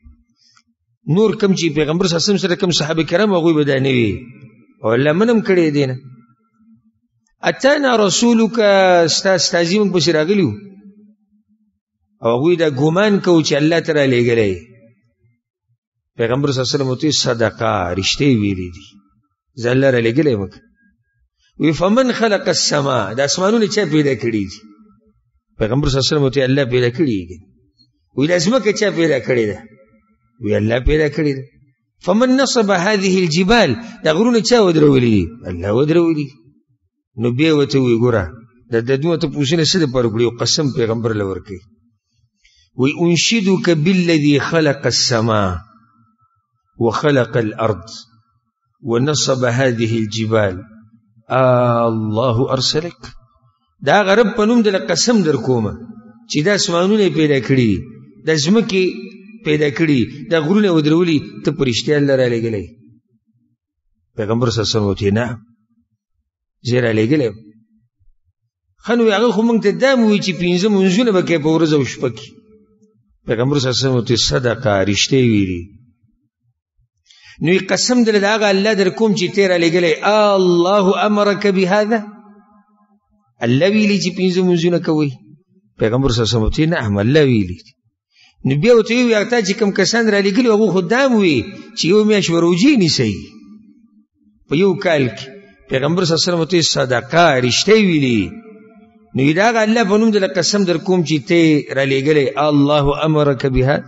نور کم چې پیغمبر صلی الله علیه وسلم سره کم صحابه کرام هغوی به دا نه وي او الله منم کړی دی نه اتانا رسولک ستا استازي موږ پسې راغلي وو او هغوی دا ګمان کوو چې الله ته رالیږلی پیغمبر صلی الله علیه وسلم ورته صدقه رښتې ویلي دي زه الله رالیږلی یم وی فمن خلق السما د اسمانونه چا پیدا کړي دي پیغمبر صلی الله علیه وسلم ورته الله پیدا کړي دي وی د ځمکه چا پیدا کړې ده وی الله پیدا کړي ده فمن نصب هذه الجبال دا غرونه چا ودرولي دي الله ودرولي نو بیا ورته وی ګوره د دونه تپوسونه څه دپاره کړي قسم پیغمبر له ورکوي وی انشدک بالذي خلق السما وخلق الارض ونصب هذه الجبال الله ارسلک دا غرب په نوم د قسم در کومه چې دا اسمانونه پیدا کړي د ځمکې پیدا کړي دا غرونه ودرولي ته په رښتیا الله رالیږلی پیغمبر صلی الله علیه وسلم ورته نعم زه رالیږلی یم ښه نو هغه خو موږ ته دا م وایي چې پنځه منځونه به کوې په ورځ او شپه کې پیغمبر صلی الله علیه وسلم ورته صدقه رښتې ویلي نو قسم دل د هغه الله در کوم چې ته رالیږلی الله امرک بهذا الله ویلي چې پنځه منځونه کوئ پیغمبر صلی الله علیه وسلم ورته نعم الله ویلي نو بیا ورته ووایي هغه تا چې کوم کسان رالیږلي هغو خو دا م وي چې یو میاشت به روژې نیسئ په یو کال کې پیغمبر صلی الله علیه وسلم ورته صدقه رښتې ویلي نو د هغه الله په نوم دل قسم در کوم چې ته رالیږلی الله امرک بهذا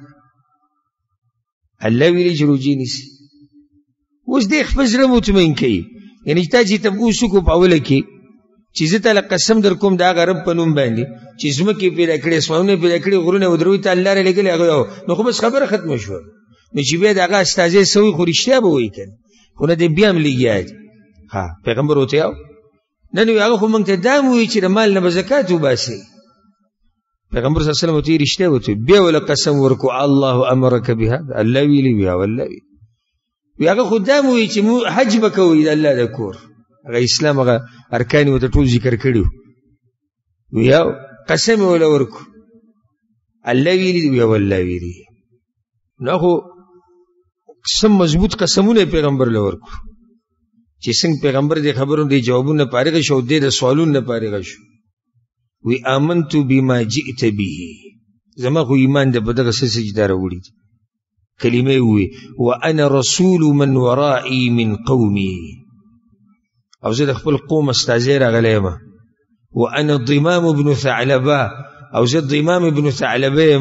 الله ویلي چې روژې نیسئ اوس دې خپل زړه مطمئن کوي یعنې تا چې تپوس وکړو په اوله کې چې زه تاله قسم در کوم د هغه رب په نوم باندې چې ځمکې پیدا کړې اسمانونه پیدا کړې غرونه ودروي ته الله رالیږلی هغه نو خو بس خبره ختمه شوه نو چې بیا د هغه استازی څه وایي خو رښتیا به وایي که نه خو نه دی بیا هم لګیا دي ها پیغمبر ورته یو نه نو هغه خو موږ ته دا م وایي چې د مال نه به زکات وباسئ پیغمبر صلی الله علیه وسلم ورته رښتیا ورته بیا وله قسم ورکو الله امرک بهذا الله ویلي وي او الله ویلي وی هغه خو دا م وایي چې حج به کوئ د الله د کور هغه اسلام هغه ارکان یې ورته ټول ذکر کړي وي یا قسم یې وله ورکو الله ویلي وي او الله ویلي نو خو سم مضبوط قسمونه یې پیغمبر له ورکو چې څنګه پیغمبر دې خبرونو دې جوابونه نه فارغه شو دې د سوالونو نه فارغه شو وی آمنت بما جئت به زما خو ایمان د په دغه څه چې دا راوړي کلمه وی وانا رسول من ورائي من قومي او زه د خپل قوم استازی راغلی یم وانا ضمام ابن ثعلبه او زه ضمام ابن ثعلبه یم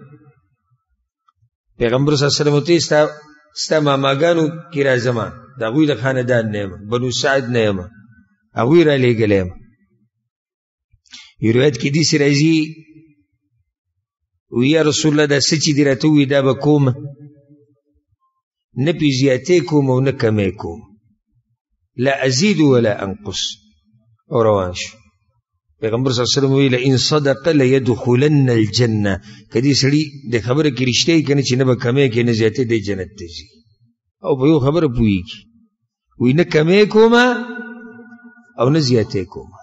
پیغمبر صلی الله علیه وسلم ته ستا ستا ماماګانو کې راځم د هغوی د خاندان نه یم بنو سعد نه یم هغوی رالیږلی یم یو روایت کې داسې راځي وی یا رسول الله دا څه چې دې راته ووایي دا به کوم نه پې زیاتې کوم او نه کمی کوم لا ازید ولا انقص او روان شو پیغمبر صلی الله علیه وسلم وی لئن صدق لیدخلن الجنه که دې سړي د خبره کې رښتیا یي که نه چې نه به کمی کوي نه زیاتې دی جنت ته ځي او په یو خبره پوهېږي وی نه کمی کومه او نه زیاتې کومه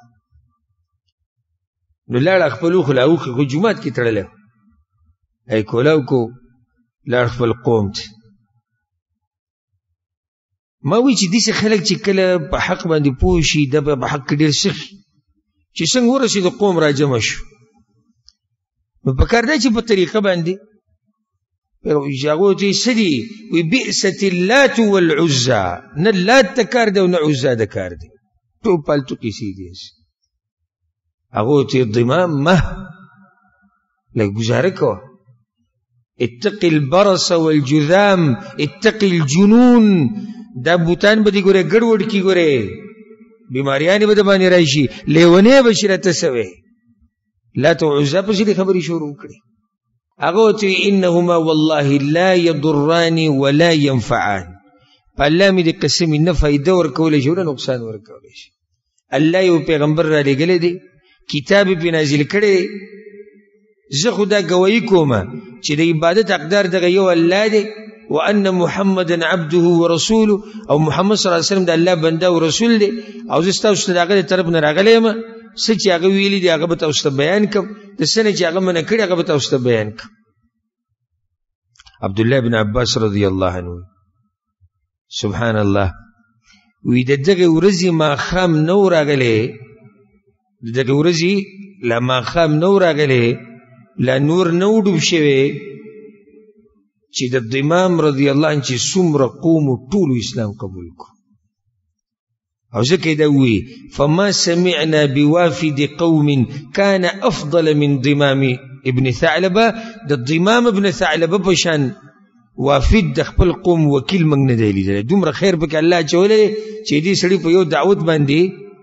نو لاړه خپل اوښ له اوښې خو جومات کې تړلی ای کولاو کو لاړ خپل قوم ته ما وی چې داسې خلک چې کله په حق باندې پوه شي دا به په حق کې ډېر سخي چې څنګه ورسېد قوم را جمع شو نو پکار دی چې په طریقه باندې هغو ته یې څه دي وی بئست اللات والعزا نه لات ته کار دی او نه عزا د کار دی ټول پالتو کیسې دي هغو ته یې ضمام مه لږ ګزاره کوه اتق البرص والجذام اتق الجنون دا بوتان به دې ګورې ګډوډ کي ګورې بیماریانې به د باندې راشي لیونې به شي راته سوې لات او عزا پسې دې خبرې شروع کړې هغه ته انهما والله لا يضران ولا ينفعان په الله مې د قسم نه فائدہ ورکولی شي او نقصان ورکولی شي الله یو پیغمبر را لېږلی دی کتاب یې پرې نازل کړی دی زه خو دا ګویي کوم چې د عبادت حقدار دغه یو الله دی وان محمدا عبده ورسوله او محمد صلی الله علیه وسلم د الله بنده او رسول دی او زه ستاسو ته د هغه د طرف نه راغلی یم څه چې هغه ویلي دي هغه به تاسو ته بیان کړم د څه نه چې هغه منع کړي هغه به تاسو ته بیان کړم عبدالله بن عباس رضی الله عنه سبحان الله وی د دغه ورځې ماښام نه و راغلی د دغه ورځې لا ماښام نه و راغلی لا نور نه و ډوب شوی چې د امام رضی الله عنه چې څومره قوم ټولو اسلام قبول کو او ځکه دا وی فما سمعنا بوافد قوم كان افضل من ضمام ابن ثعلبه د ضمام ابن ثعلبه په شان وافد د خپل قوم وکیل موږ نه دی لیدلی دومره خیر پکې الله اچولی چې دې سړي په یو دعوت باندې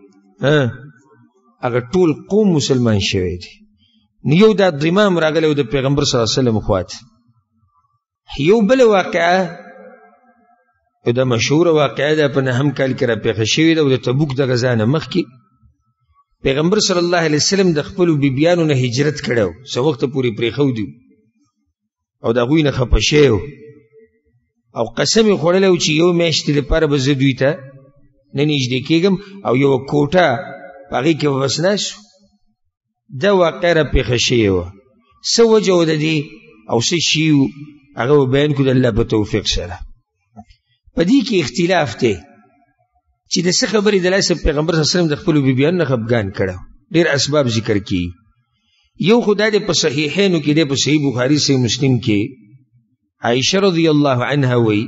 هغه ټول قوم مسلمان شوی دی نو یو دا ضمام راغلی او د پیغمبر صلی الله علیه وسلم خواته یو بل واقعه دا مشهوره واقعه ده په نهم کال کې را پیښه شوې ده او د تبوک د غزا نه مخکې پیغمبر صلی الله علیه وسلم د خپلو بیبیانو نه هجرت کړی و څه وخته پورې پرېښودي او د هغوی نه خفه شوی و او قسم یې خوړلی و چې یو میاشتې لپاره به زه دوی ته نه نږدې کېږم او یوه کوټه په هغې کې به بس ناست شو دا واقعه را پیښه شوې وه څه وجه و د دې او څه شي و هغه به بیان کړو د الله په توفیق سره په دې کې اختلاف دی چې د څه خبرې د لاسه پیغمبر صلی الله علیه وسلم د خپلو بیبیانو نه خفګان کړی ډېر اسباب ذکر کړي یو خو دا دی په صحیحینو کې دی په صحیح بخاري صحیح مسلم کې عایشه رضی الله عنها وی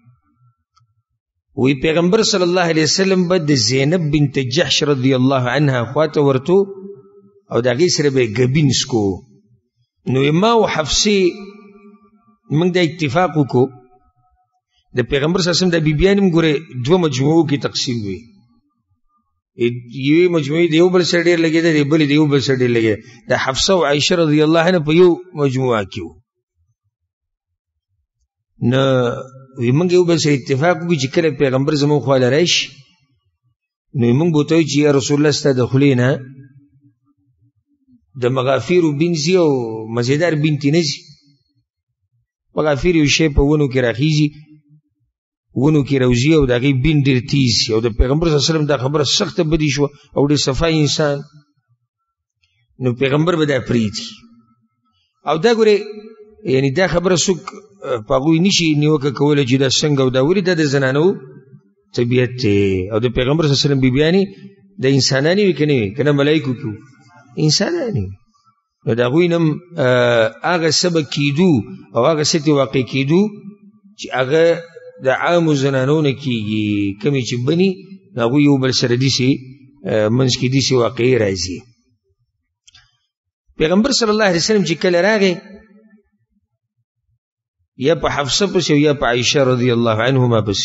وی پیغمبر صلی الله علیه وسلم به د زینب بنت جحش رضی الله عنها خواته ورتو او د هغې سره به یې ګبین سکو نو ما او حفصې موږ د اتفاق وکړو د پیغمبر صلی الله علیه وسلم د بیبیان هم ګورې دوه مجموعو کې تقسیم وي یوې مجموعې د یو بل سره ډېر لګېده د بلې د یو بل سره ډېر لګېده د حفصه او عایشه رضی الله عنها په یو مجموعه کې وو نو وی موږ یو بل سره اتفاق وکړو چې کله پیغمبر زموږ خواله راشي نو موږ به ورته وایو چې یا رسول الله ستا د خولې نه د مغافیرو بین ځي او مزیدار بینتې نه ځي مغافیر یو شی په ونو کې راخیږي ونو کې روزي او د هغې بین ډېر تیز او د پیغمبر صلی الله علیه وسلم دا خبره سخته بدي شوه او ډېر صفای انسان نو پیغمبر به دا پرېږدي او دا ګورې یعنې دا خبره څوک په هغوی نشي نیوکه کولی چې دا څنګه او دا ولې دا د زنانو طبیعت دی او د پیغمبر صلی الله علیه وسلم بیبیانې د انسانانې وي که نه وي که نه ملایکو کې انسانانې وي نو د هغوی نه هم هغه څه به کېدو او هغه څه ته واقع کېدو چې هغه د عامو زنانو نه کېږي کمې چې بني نو هغوی یو بل سره داسې منځ کې داسې واقعې راځي پیغمبر صلی الله علیه وسلم چې کله راغی یا په حفصه پسې او یا په عایشه رضی الله عنهما پسې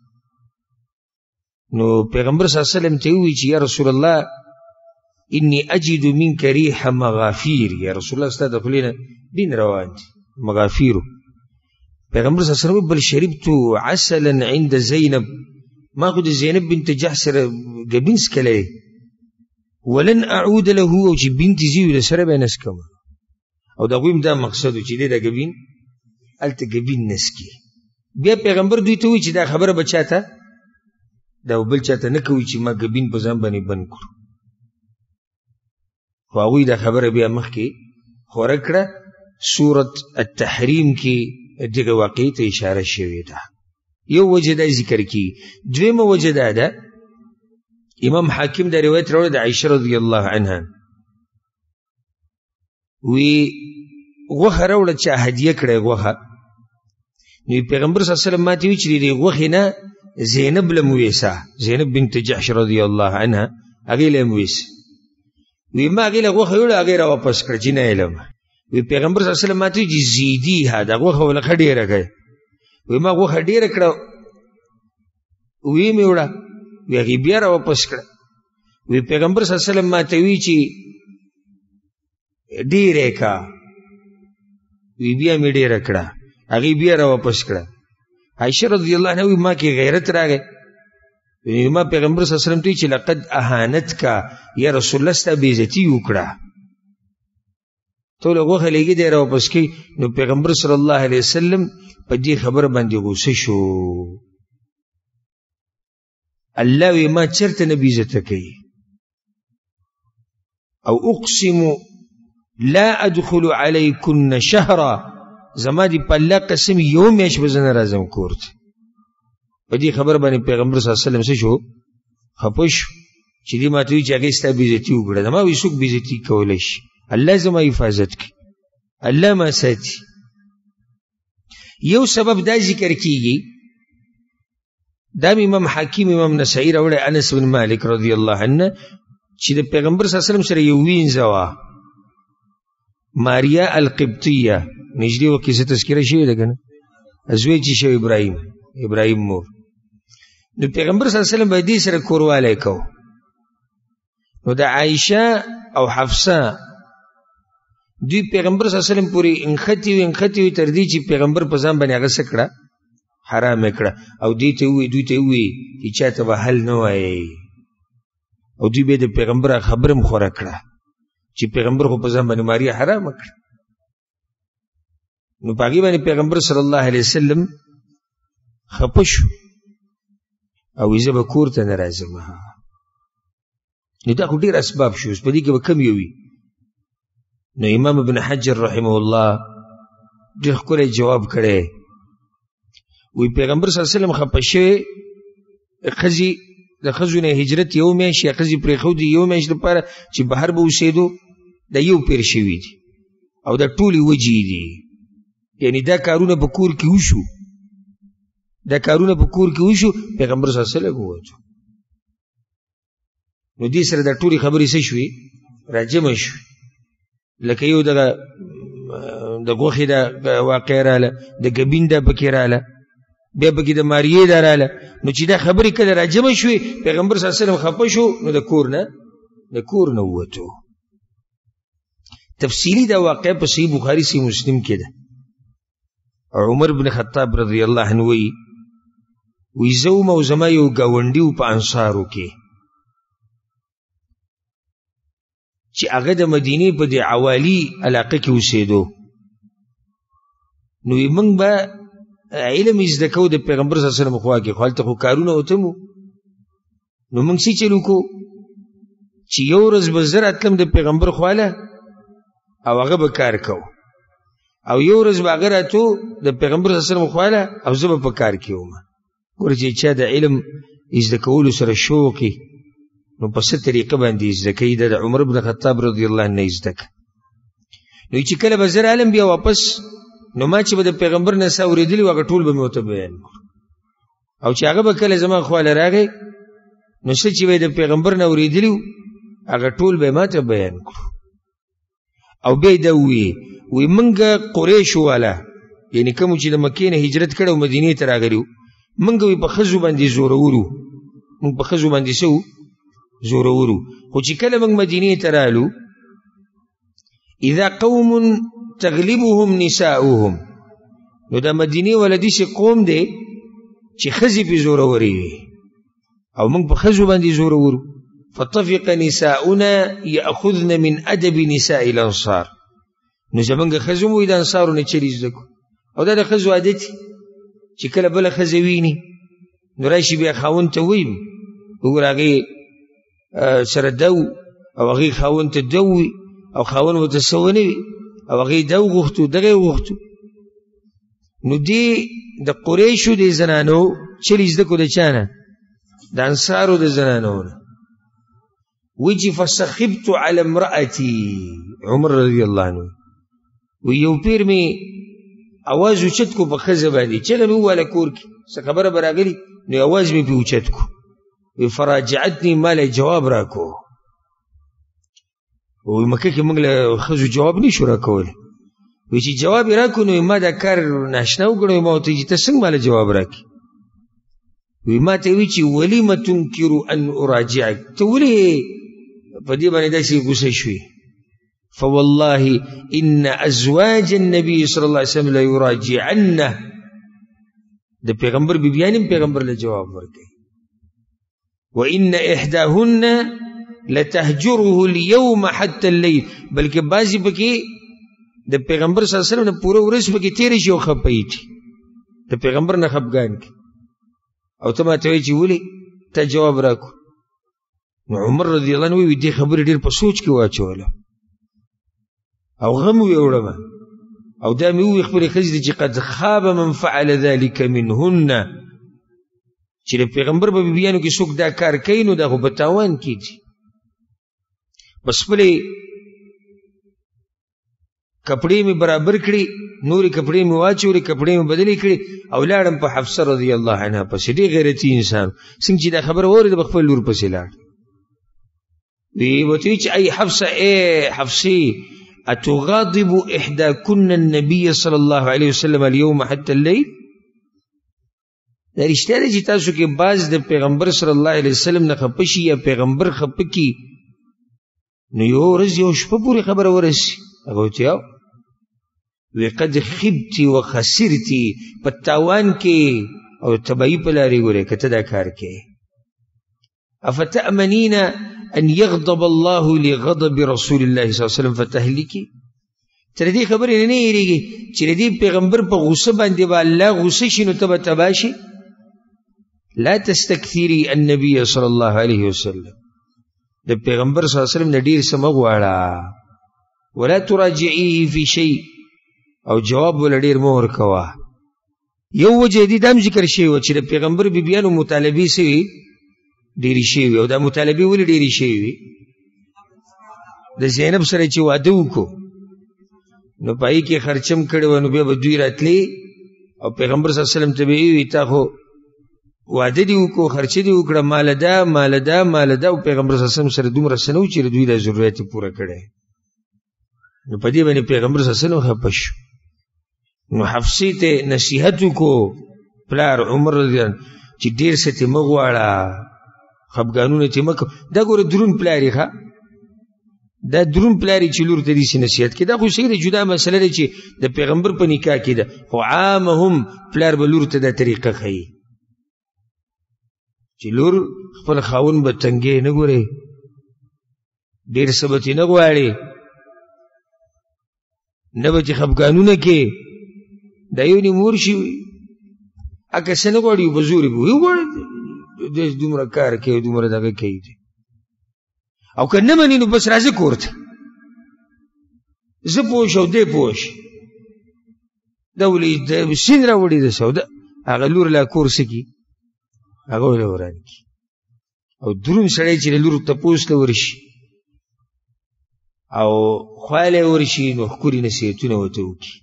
نو پیغمبر صلی الله علیه وسلم ته وویل چې یا رسول الله انی اجد منک ریح مغافیر یا رسول الله ستا د خولې نه بین روان دي مغافیرو پیغمبر صلی الله علیه وسلم بل شربت عسلا عند زینب ما خو د زینب بنت جحش سره ګبین څکلی ولن اعود له او چې بنت زی د سره به نسکم او د هغوی هم دا مقصد و چې دی د ګبین هلته ګبین نسکي بیا پیغمبر دوی ته وایي چې دا خبره به چاته دا بل چاته نه کوي چې ما ګبین په ځان باندې بند کړو خو هغوی دا خبره بیا مخکې خوره کړه سورت التحریم کې دغه واقعې ته اشاره شوې ده یو وجه دا ذکر کی. دویمه وجه دا ده امام حاکم دا روایت راوړه د عائشہ رضی الله عنها وی غوښه راوړه چا هدیه کړې غوښه نو پیغمبر صلی الله علیه وسلم ماته وی چې دې غوښې نه زینب له مویسا زینب بنت جحش رضی الله عنها هغې له مویس وی ما هغې له غوښه یوړه هغې را واپس کړه چې نه علم وی پیغمبر صلی الله علیه وسلم ماته وی چې زیدي ها دا غوښه ولې ښه ډېره کړې وی ما غوښه ډېره کړه وی مې وړه وی هغې بیا را واپس کړه وی پیغمبر صلی الله علیه وسلم ماته وی چې ډېره کا وی بیا مې ډېره کړه هغې بیا را واپس کړه. عائشہ رضی الله عنها وی ما کې غیرت راغی وی ما پیغمبر صلی الله علیه وسلم ته چې لقد اهانتک یا رسول الله ستا بېعزتي وکړه ټوله غوښه لږې دی را واپس کړي. نو پیغمبر صلی الله علیه وسلم په دې خبره باندې غوسه شو. الله وی ما چرته نه بېعزته کوي او اقسم لا ادخل علیکن شهرا زما دی په الله قسم یو میاشت به زه نه راځم کور ته. په دې خبره باندې پیغمبر صلی الله علیه وسلم څه شو خفه شو چې دې ماته وایي چې هغې ستا بېعزتي وکړه. زما وایي څوک بېعزتي کولی شي الله زما حفاظت کوي الله ما ساتي. یو سبب دا ذکر کیږي دا امام حاکم امام نسائی راوړی انس بن مالک رضی الله عنه چې د پیغمبر صلی الله علیه وسلم سره یو وینځه وه ماریا القبطیه نجدي و کیسه تذکره شوې ده که نه زوی چې شو ابراهیم ابراهیم مور. نو پیغمبر صلی الله علیه وسلم به دې سره کوروالی کو. نو د عایشه او حفصه دوی پیغمبر صلی الله علیه وسلم پورې انختې وي انختې وي تر دې چې پیغمبر په ځان باندې هغه څه کړه حرام یې کړه او دوی ته ووایي دوی ته ووایي چې چا ته به حل نه وایي او دوی به د پیغمبر خبره هم خوره کړه چې پیغمبر خو په ځان باندې ماریا حرامه کړه. نو په هغې باندې پیغمبر صلی الله علیه وسلم خفه شو او وی زه به کور ته نه راځم. نو دا خو ډېر اسباب شو په دې کې به کم یو وي. نو امام ابن حجر رحمه الله ډېر ښکلی جواب کړی وی پیغمبر صلی الله علیه وسلم خفه شوی ښځې د ښځو نه هجرت یو میاشت یا ښځې پرېښودي یو میاشت لپاره چې بهر به اوسېدو دا یو پیر شوي دي او دا ټولې وجې دي یعنی دا کارونه په کور کې وشو دا کارونه په کور کې وشو پیغمبر صلی الله علیه وسلم ووتو. نو دې سره دا ټولې خبرې څه شوې راجمع شوې لکه یو دغه د غوښې دا واقع راله د ګبین دا پکې راله بیا پکې د ماریې دا راله. نو چې دا خبرې کله راجمع شوې پیغمبر صلی الله علیه وسلم خفه شو نو د کور نه د کور نه ووتو. تفصیلی دا واقع په صحیح بخاري صحیح مسلم کې ده. عمر بن خطاب رضی الله عنه وی وی زه وم او زما یو ګاونډي و په انصارو کې چې هغه د مدینې په دې عوالي علاقه کې اوسېدو. نو موږ به علم زده کوو د پیغمبر صلی الله علیه وسلم خوا کې خو هلته خو کارونه وته مو. نو موږ څه چل وکړو چې یو ورځ به زه راتلم د پیغمبر خواله او هغه به کار کوو او یو ورځ به هغه راتو د پیغمبر صلی الله علیه وسلم خواله او زه به په کار کې وم. ګوره چې چا د علم زده کولو سره شوق وي نو په څه طریقه باندې زده کوي د عمر بن خطاب رضی الله عنه زده که. نو چې کله به زه رالم بیا واپس نو ما چې به د پیغمبر نه څه اورېدلي و هغه ټول به مې ورته بیان او چې هغه به کله زما خواله راغی نو څه چې به د پیغمبر نه اورېدلي و هغه ټول به یې ما ته بیان کړو. او بیا یې دا ووایي وی منگا قریشو والا یعنی کمو چې د مکې نه هجرت کړه او مدینې ته راغلي وو منگا وی په ښځو باندې زورورو منګ په ښځو باندې څه زورورو. خو چې کله موږ مدینې ته رالو اذا قوم تغلبهم نساؤهم نو دا مدینې والا داسې قوم دی چې ښځې پې زورورې وي او موږ په ښځو باندې زورورو. فطفق نساؤنا یأخذن من ادب نساء الانصار نو زمونږ ښځو مو د انصارو نه چلي زده کړو او دا د ښځو عادت چې کله بله ښځه ویني نو راشي بیا خاوند ته ویم وګوره هغې سره دو او هغې خاوند ته دو وي او خاوند ورته څه ونه وي او هغې دا وغوښتو دغه یې وغوښتو. نو دې د قریشو د زنانو چلی زده کو د چانه د انصارو د زنانو وی چې فسخبت علی امرأتی عمر رضی الله عنه وی یو پیر می आवाज اوچت کو په خزه باندې چې نو ولا کور کی څه خبره براغلی نو आवाज می په اوچت کو وی فراجعتنی مال جواب راکو وی مکه کې موږ له خزو جواب نشو راکول وی چې جواب راکو نو ما دا کار ناشنا وګړو ما ته چې څنګه مال جواب راکې وی ما ته وی چې ولیمه تنکرو ان اراجعک ته ولې په دې باندې داسې غوسه شوې فوالله ان ازواج النبي صلی الله علیه وسلم لا يراجعنه د پیغمبر بیبیانیم پیغمبر له جواب ورکړي وان احداهن لتهجره اليوم حتى الليل بلکې بعضی پکې د پیغمبر صلی الله علیه وسلم نه پوره ورځ پکې تیرې شي او خپېږي د پیغمبر نه خپګان کی او ته ما ته وی چې ولې ته جواب راکو نو عمر رضی الله عنه وی دې خبرې ډېر په سوچ کې واچوله او غم وی وړم او دا مې وی خپل خزې چې قد خاب من فعل ذلك منهن چې د پیغمبر په بیبیانو کې څوک دا کار کوي نو دا خو په تاوان کېږي بس خپلې کپڑے میں برابر کړي نوري کپڑے میں واچوري کپڑے میں بدلی کړي او لاړم په حفصه رضی الله عنها پسې ډېر غیرتي انسان څنګه چې دا خبر اورید په خپل لور پسې لاړ دی وتی چې ای حفصه ای حفصي اتغاضب احداكن النبي صلى الله عليه وسلم اليوم حتى الليل دا رښتیا دی چې تاسو کې بعض د پیغمبر صلی الله علیه وسلم نه خپشي یا پیغمبر خپکی نو یو ورځ یو شپه پورې خبره ورسي هغه وتیاو وقد خبت وخسرت پتاوان کې او تبعی پلاری ګوره کته دا کار کې افتأمنین ان يغضب الله لغضب رسول الله صلی الله علیه وسلم فتهلکی تر دې خبرې نه یریږي چې دې پیغمبر په غصه باندې با الله غصه شنو تبه تباشي لا تستكثري النبي صلی الله علیه وسلم د پیغمبر صلی الله علیه وسلم د ډیر سمغواړه ولا تراجعيه في شيء او جواب ول ډیر مور کوا یو وجه دي دم ذکر شي و چې د پیغمبر بیبيانو مطالبه سي ډیری شي او دا مطالبه ول ډیری شي د زینب سره چې واده وکړو نو پای کې خرچم کړو نو به دوی راتلی او پیغمبر صلی الله علیه وسلم ته وی تا خو واده دی وکړو خرچ دی وکړه مال ده مال ده مال ده او پیغمبر صلی الله علیه وسلم سره دومره سنو چې دوی د ضرورت پوره کړي نو په دې باندې پیغمبر صلی الله علیه وسلم خپش نو حفصی ته نصیحت کو پلار عمر رضی الله چې ډیر ستې مغواړه خپګانونه ته مکه دا ګوره درون پلاری ښه دا درون پلاری چې لور ته دې نصیحت کې دا خو شي د جدا مسله ده چې د پیغمبر په نکاح کې ده خو عامهم پلار به لور ته د طریقه کوي چې لور خپل خاون به تنګې نه ګوري ډیر سبت نه غواړي نه به چې خپګانونه کې دا یو نیمور شي اګه څنګه غواړي بزوري وي غواړي د دومره کار کوي دومره دغه کوي او کنه مني نو بس راځي کوړته زه پوه شو دې پوه شي دا ولې د سین راوړي د سودا هغه لور لا کورس کی هغه وران کی او دروم سړی چې لور ته پوسټ ورشي او خاله ورشي نو خوري نصیحتونه وته وکي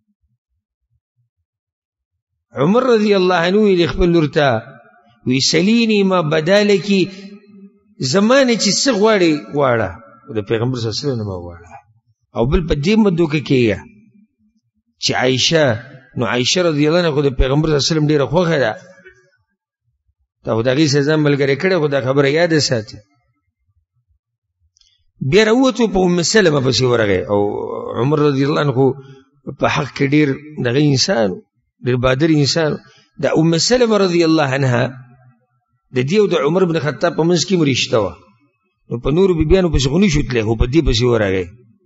عمر رضی الله عنه یې خپل لور ته وی سلینی ما بدالکی زمانه چې څه غواړي غواړه د پیغمبر صلی الله علیه وسلم غواړه او بل په دې مدو کې کېیا چې عائشه نو عائشه رضی الله عنها د پیغمبر صلی الله علیه وسلم ډیره خوښه ده دا خدای سزا ملګری کړه خدای خبره یاد ساتي بیا راوته په ام سلمہ پسې ورغی او عمر رضی الله عنه په حق کې ډیر دغه انسان ډیر بادر انسان دا ام سلمہ رضی الله عنها د دې او د عمر بن خطاب په منځ کې مرشته و نو په نور بیبيانو پسې غونی شوتله هو په دې پسې ورغی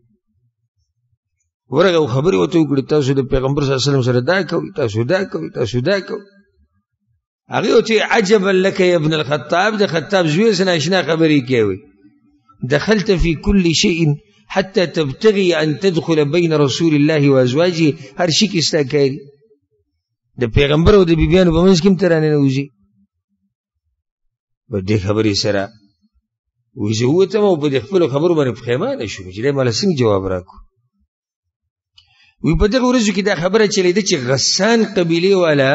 ورغه خبرې وته وکړه تاسو د پیغمبر صلی الله علیه وسلم سره دا کوي تاسو دا کوي تاسو دا کوي هغه وته عجبا لك يا ابن الخطاب د خطاب زوی سره آشنا خبرې کوي دخلت في كل شيء حتى تبتغي ان تدخل بين رسول الله وازواجه هر شي کې استا کوي د پیغمبر او د بیبیانو په منځ کې هم ته راننوځې. په دې خبرې سره وایي زه ووتم او په دې خپلو خبرو باندې پښیمانه شوم چې دی ماله څنګه جواب راکړو. وی په دغه ورځو کې دا خبره چلېده چې غسان قبیلې والا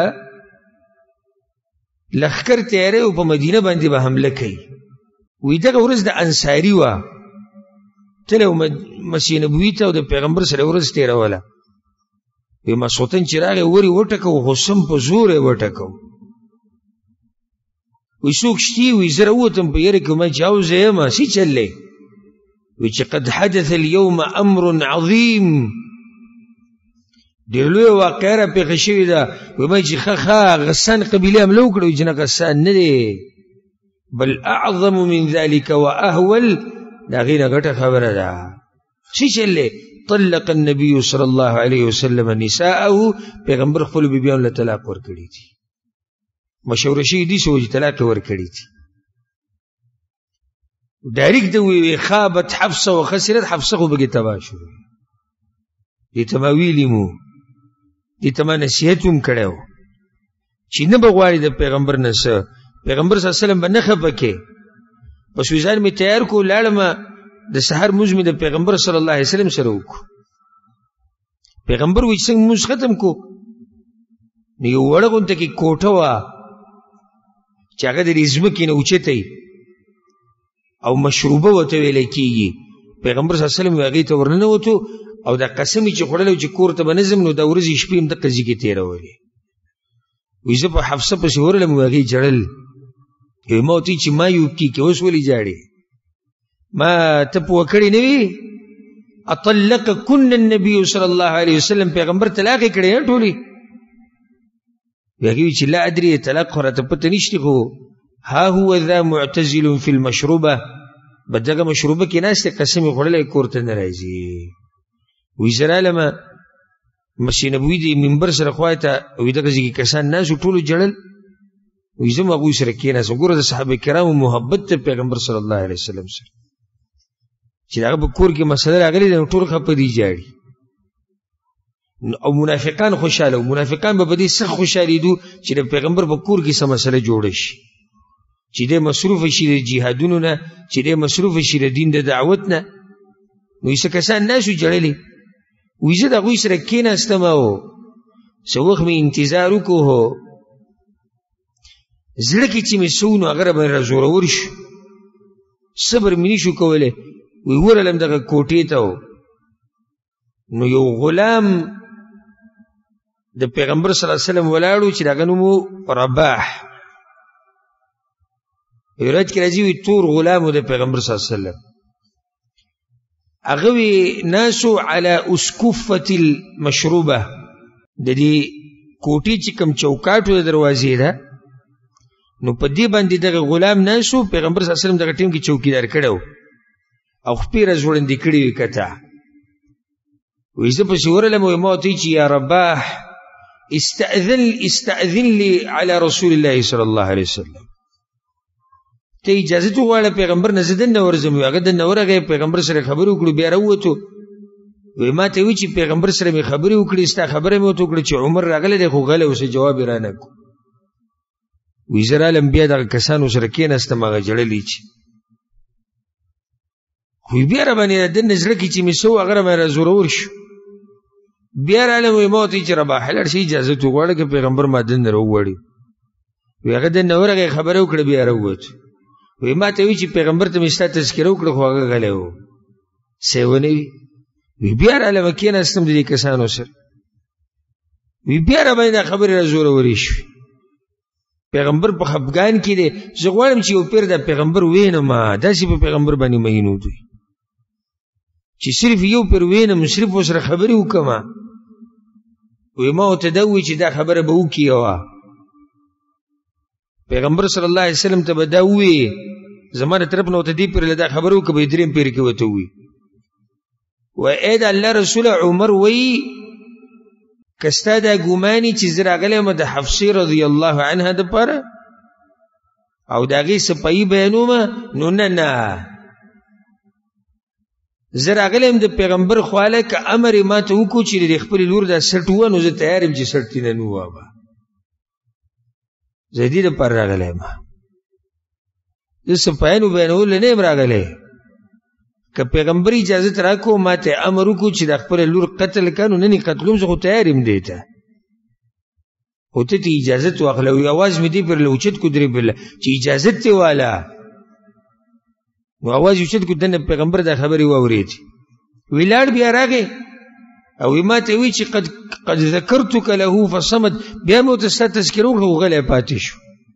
لښکر تیاری او په مدینه باندې به حمله کوي. وی دغه ورځ د انصاري وه، تله مسیح نبوي ته او د پیغمبر سره ورځ تېروله. وی ماسخوتن چې راغی ورې وټکو، خو سم په زور یې وټکو. وی څوک شتي؟ وی زه راووتم په یره کې، ما چې او زه یم څه چل دی؟ وی چې قد حدث اليوم امر عظیم، ډېر لویه واقعه را پېښه شوې ده. وی ما چې ښه ښه غسان قبیلې حمله وکړه. وی چې نه غسان نه دی، بل اعظم من ذلك واهول، د هغې نه غټه خبره ده. څه چل دی؟ طلق النبي صلی الله علیه وسلم نساءه، پیغمبر خپلو بیبیانو له طلاق ورکړي دي. مشوره شوي دي چې طلاق یې ورکړي دي. ډایرکټ د وی خابت حفصه وخسرت، حفصه خو بګې تباه شو. دې ته ما ویلي مو، دې ته ما نصیحت هم کړی و چې نه به غواړي د پیغمبر نه څه، پیغمبر صلی الله علیه وسلم به نه خفه کې. بس وی ځان مې تیار کړو، لاړمه د سحر مونځ مې د پیغمبر صلی الله علیه وسلم سره وکړو. پیغمبر وی څنګه مونځ ختم کو، نو یو وړه غونته کې کوټه وه چې هغه د دې ځمکې نه اوچته وي او مشروبه ورته ویلی کېږي. پیغمبر صلی الله علیه وسلم هغې ته ورننوتو او دا قسم یې چې خوړلی چې کور ته به نه ځم، نو دا ورځې شپې هم دقه ځای کې تېرولې. وایي زه په حفصه پسې ورغلم، هغې ژړل. وایي ما ورته چې ما یو کېږي، اوس ولې ژاړې؟ ما ته پوه کړې نه وي؟ اطلقکن النبي صلی الله علیه وسلم، پیغمبر طلاق یې کړې ټولې؟ هغې وایي چې لا ادري، طلاق خو راته پته نشته، خو ها هو ذا معتزل فی المشروبه، به دغه مشروبه کې ناست دی، قسم یې خوړلی کور ته نه راځي. وایي زه رالمه مسیح نبوي د منبر سره خوا ته، وایي دغه ځای کې کسان ناست وو، ټولو ژړل. وایي زه هم هغوی سره کېناستم. ګوره د صحابه کرامو محبت ته پیغمبر صلی الله علیه وسلم سره چې د هغه په کور کې مسله راغلې ده، نو ټول خفه دي ژاړي. او منافقان خوشاله وو، منافقان به په دې سخت خوشالېدو چې د پیغمبر په کور کې څه مسله جوړه شي، چې دی مصروفه شي د جهادونو نه، چې دی مصروفه شي د دین د دعوت نه. نو څه کسان ناسو ژړلي. وایي زه د هغوی سره کېناستم او څه وخت مې انتظار وکړو، زړه کې چې مې څه و نو هغه راباندې رازورور شو، صبر مې نشو کولی. وایي ورغلم دغه کوټې ته، نو یو غلام د پیغمبر صلی الله علیه وسلم ولاړو چې د هغه نوم و رباح. روایت کې راځي وایي تور غلام و د پیغمبر صلی الله علیه وسلم. هغه وی ناسو علی اسکفة المشروبه، د دې کوټې چې کوم چوکاټ و د دروازې ده، نو په دې باندې دغه غلام ناسو. پیغمبر صلی الله علیه وسلم دغه ټیم کې چوکیدار کړی و او خپې راځوړندې کړې وې کته. وایي زه پسې ورغلم، وایي ما ورته وایي چې یا رباح استأذن استأذن لي على رسول الله صلی الله علیه وسلم، ته اجازت وغواړه پیغمبر نه، زه دننه ورځم. هغه دننه ورغی، پیغمبر سره خبرې وکړو، بیا راووتو. وایي ما ته وایي چې پیغمبر سره مې خبرې وکړې، ستا خبره مې ورته وکړه چې عمر راغلی دی، خو غلی اوسه، جواب یې رانه کړو. وایي زه رالم، بیا دغه کسانو سره کېناستم، هغه ژړلي چې خو بیا راباندې دننه زړه کې چې مې څه و هغه راباندې رازورور شو. بیا رالم، وایي ما ورته وایي چې رباح لاړ شي، اجازت وغواړه که پیغمبر ما دننه راووړي. وایي هغه دننه ورغی، خبره وکړه، بیا راووتو. وی ما ته وی چې پیغمبر ته مې ستا تذکره وکړه، خو هغه غلی و، څه یې ونه وي. وی بیا رالمه کېناستم د دې کسانو سره. وی بیا راباندې دا خبرې رازورورې شوې. پیغمبر په خفګان کې دی. زه غواړم چې یو پیر دا پیغمبر وینم، داسې په پیغمبر باندې مینو دوی چې صرف یو پیر وینم، صرف ورسره خبرې وکړم. وی ما ورته دا ووایي چې دا خبره به وکړي. یوه پیغمبر صلی الله علیه وسلم ته به دا ووایي، زما د طرف نه ورته دې پیر له دا خبره وکړه، به یې درېیم پیر کې ورته ووایي وایي ای د الله رسوله، عمر وایي که ستا دا ګماني چې زه راغلی یم د حفصې رضی الله عنها دپاره او د هغې صفایي بیانومه، نو نه نه، زه راغلی یم د پیغمبر خواله، که امر یې ما ته وکړو چې د خپلې لور دا سټ ووه، نو زه تیار یم چې سټ تېنه نه ووهمه. زه دې دپاره راغلی یم زه صفایانو بیانولو نه یم راغلی که پیغمبر اجازت راکو ما ته امر وکړو چې د خپله لور قتل که نو نن یې قتلوم زه خو تیار یم دې ته خو ته ته اجازت واخله وي اواز مې دې پرله اوچت کړو درې پرله چې اجازت دې واله نو اواز یې اوچت کړو دنه پیغمبر دا خبرې واورېدې وی لاړ بیا راغی او وی ما ته وی چې قد قد ذکرتک له فصمت بیا مې ورته ستا تذکره وکړه خو غلی پاتې شو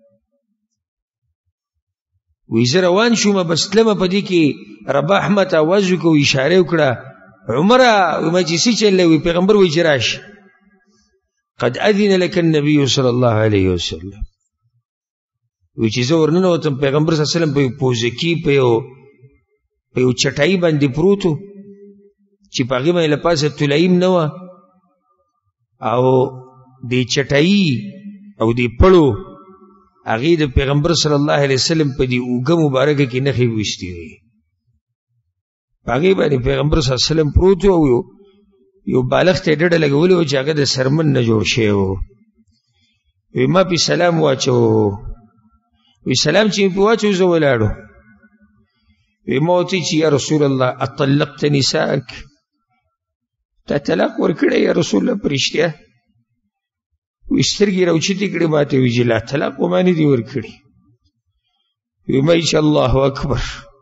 وی زه روان شوم بس تلمه په دې کې رباح ما ته اواز وکړو اشاره وکړه عمره وی ما چې څه چل دی وی پیغمبر وی چې راشي قد اذن لك النبي صلی الله علیه وسلم وی چې زه ورننوتم پیغمبر صلی الله علیه وسلم په یو پوزکي په یو په یو چټایي باندې پروت و چې په هغې باندې له پاسه تلایم نه وه او دې چټایي او دې پړو هغې د پیغمبر صلی الله علیه وسلم په دې اوږه مبارکه کې نښې ویستې وې په هغې باندې پیغمبر صلی الله علیه وسلم پروت و او یو بالغ ته یې ډډه لګولې وه چې هغه د سرمن نه جوړ شوی و وی ما پې سلام واچوو وی سلام چې مې پې واچوو زه ولاړو وی ما ورته چې یا رسول الله اطلقت نساءک تا طلاق ورکړی یا رسول الله په رښتیا وی سترګې راوچتې کړې ما ته وی چې لا طلاق وما نه دي ورکړي وی ما چې الله اکبر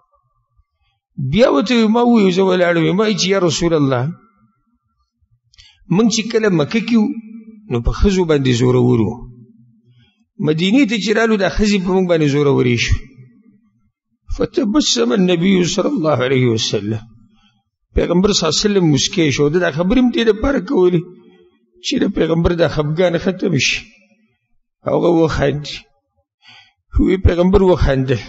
بیا ورته وی ما وویل زه ولاړم وی ما چې یا رسول الله موږ چې کله مکه کې وو نو په ښځو باندې زورور وو مدینې ته چې رالو دا ښځې په موږ باندې زورورې شو فتبسم النبي صلی الله علیه وسلم پیغمبر صلی الله علیه وسلم مسکی شو دا خبرې هم دې دپاره کولې چې د پیغمبر دا خفګان ختم شي هغه وخاندي وی پیغمبر وخاندل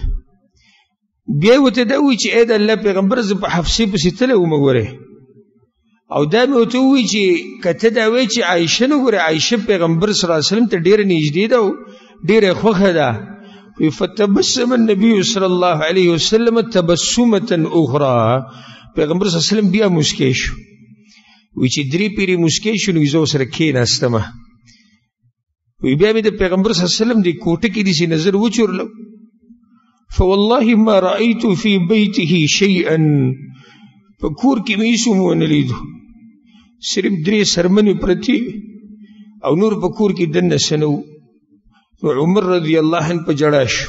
بیا یې ورته دا ووایي چې ای د الله پیغمبر زه په حفصې پسې تللی وم ګورې او دا مې ورته ووایي چې که ته دا وایي چې عایشه نه ګورې عایشه پیغمبر صلی الله علیه وسلم ته ډېره نږدې ده او ډېره یې خوښه ده فتبسم النبي صلی الله علیه وسلم تبسمة اخرى پیغمبر صلی الله علیه وسلم بیا مسکی شو وی چې درې پیرې مسکی شو نو زه ورسره کېناستمه وی بیا مې د پیغمبر صلی الله علیه وسلم د کوټه کې داسې نظر وچورلم فوالله ما رأيت في بيته شيئا په کور کې مې هېڅ هم ونه لیدو صرف درې سرمنې پرتې او نور په کور کې دننه څه نه وو نو عمر رضی الله عنه په جړا شو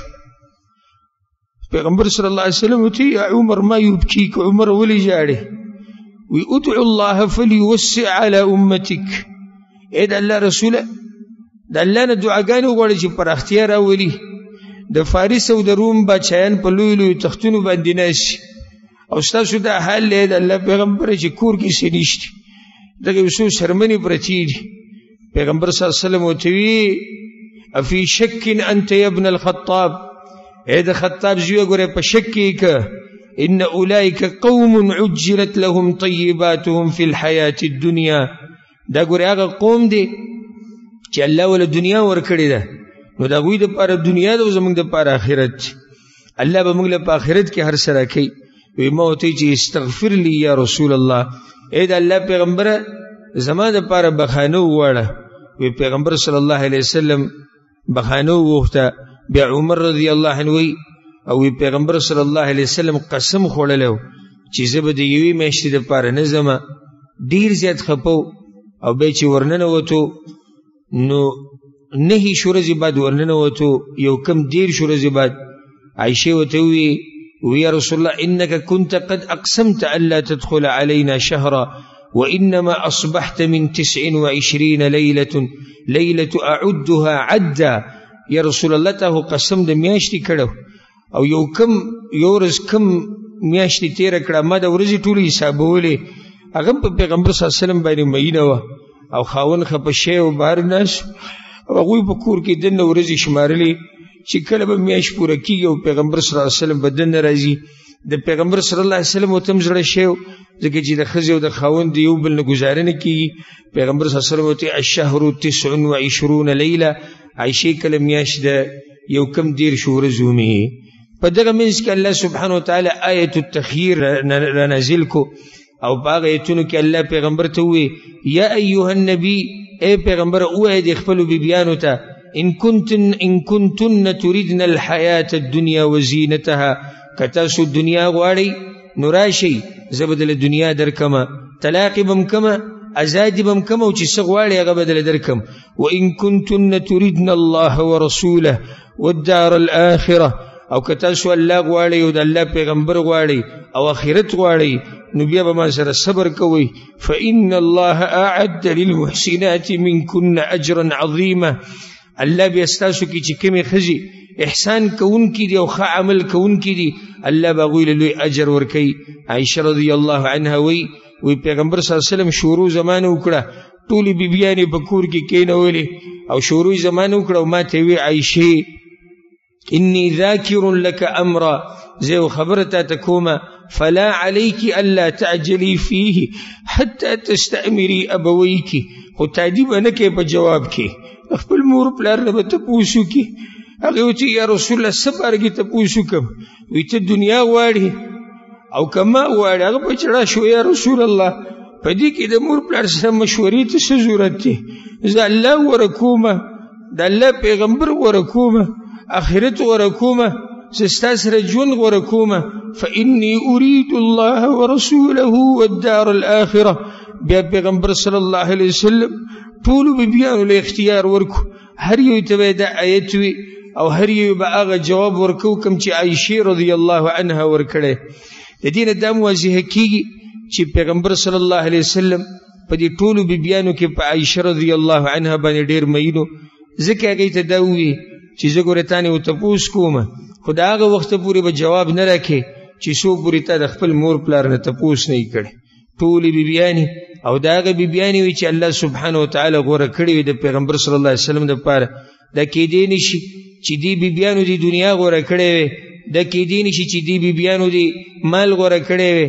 پیغمبر صلی الله علیه وسلم ورته یا عمر ما یبکیک عمر ولې ژاړې وی ادعو الله فلیوسع علی امتک ای د الله رسوله د الله نه دعاګانې وغواړئ چې پراختیا راولي د فارس او د روم بادشاهیان په لویو لویو تختونو باندې ناست او ستاسو دا حال دی د الله پیغمبر چې کور کې څه نشته دغه یو څو سرمنې پرتې دي پیغمبر صلی الله علیه وسلم ورته وی افی شک انت یا ابن الخطاب اے د خطاب زویه ګوره په شک کې که ان اولئک قوم عجلت لهم طیباتهم فی الحیاة الدنیا دا ګوره هغه قوم دی چې الله وله دنیا ورکړې ده نو د هغوی دپاره دنیا ده او زموږ دپاره آخرت الله به موږ له په آخرت کې هر څه راکوي وی ما ورته چې استغفر لی یا رسول الله ای د الله پیغمبره زما دپاره بخانه وواړه وی پیغمبر صلی الله علیه وسلم بخانه وغوښته بیا عمر رضی الله عنه وی او وی پیغمبر صلی الله علیه وسلم قسم خوړلی و چې زه به د یوې میاشتې دپاره نه ځمه ډېر زیات خفه او بیا چې ورننوتو نو نهي شورزی بعد ورننوتو یو کم دیر شورزی بعد عائشې ورته ووی وی یا رسول الله انك كنت قد اقسمت الا تدخل علينا شهرا وانما اصبحت من تسع وعشرين ليله ليله اعدها عدا یا رسول الله ته قسم د میاشتې کړو او یو کم یو ورځ کم میاشتې تیره کړه ما د ورځې ټولې حسابولې هغه په پیغمبر صلی الله علیه وسلم باندې مینه وه او خاوند خفه شوی و بهر ناست او هغوی په کور کې دننه ورځې شمارلې چې کله به میاشت پوره کېږي او پیغمبر صلی الله علیه وسلم به دننه راځي د پیغمبر صلی الله علیه وسلم ورته هم زړه شوی ځکه چې د ښځې او د خاوند د یو بل نه ګزاره نه کېږي پیغمبر صلی الله علیه وسلم ورته الشهر تسع وعشرون لیله عایشې کله میاشت د یو کم دېرشو ورځو مې په دغه منځ کې الله سبحانه وتعالی آیت التخییر را نازل کو او په هغه ایتونو کې الله پیغمبر ته ووی یا ایها النبی اے پیغمبر ووایه د خپلو بیبیانو ته ان كنتن ان كنتن تريدن الحياة الدنيا وزينتها کتاسو دنیا غواړي نو راشي زبدل دنیا درکما طلاق بم کما ازادي بم کما او چې څه غواړي هغه بدل درکم وان كنتن تريدن الله ورسوله والدار الاخره او کتاسو الله غواړي او د الله پیغمبر غواړي او اخرت غواړي نو بیا به ما سره صبر کوي فإن الله أعد للمحسنات منكن أجرا عظيما الله بیاستاسو کی چې کومې خزي احسان کون کی دی او ښه عمل کون کی دی الله باغوی له لوی اجر ورکي. عائشہ رضی الله عنها وی وی پیغمبر صلی الله علیه وسلم شروع زمانه وکړه ټولې بیبیانې په کور کې کېنولې او شروع زمانه وکړه او ما ته وی عائشہ انی ذاکر لك امرا زه خبره ته کومه فلا عليك الا تعجلي فيه حتى تستأمري ابويك خو تعجب نه کې په جواب کې خپل مور پلار نه ته پوښو کې هغه چې یا رسول الله سبارګي ته پوښو کوم وی ته دنیا غواړي او کما غواړي هغه په چړه شو یا رسول الله په دې کې د مور پلار سره مشورې ته څه ضرورت دی زه الله ورکومه د الله پیغمبر ورکومه اخرت ورکومه سستاسر جون ورکومه فإني أريد الله ورسوله والدار الآخرة بیا پیغمبر صلی الله علیه وسلم ټول بیبیانو له اختیار ورکو هر یو ته د آیت وی او هر یو به هغه جواب ورکو کوم چې عائشہ رضی الله عنها ورکړي د دین د موازیه کیږي چې پیغمبر صلی الله علیه وسلم په دې ټول بیبیانو کې په عائشہ رضی الله عنها باندې ډیر مینو ځکه هغه ته دا وی چې زه ګورې تانه او تپوس کوم خدا هغه وخت پورې به جواب نه راکې چې څو پورې ته د خپل مور پلار نه تپوس نه کړي ټولې بیبیانې او دا هغه بیبیانې وي چې الله سبحانه وتعالی غوره کړي وي د پیغمبر صلی الله علیه وسلم دپاره دا کېدی نشي چې دې بیبیانو دې دنیا غوره کړې وي دا کېدی نشي چې دې بیبیانو دې مال غوره کړی وي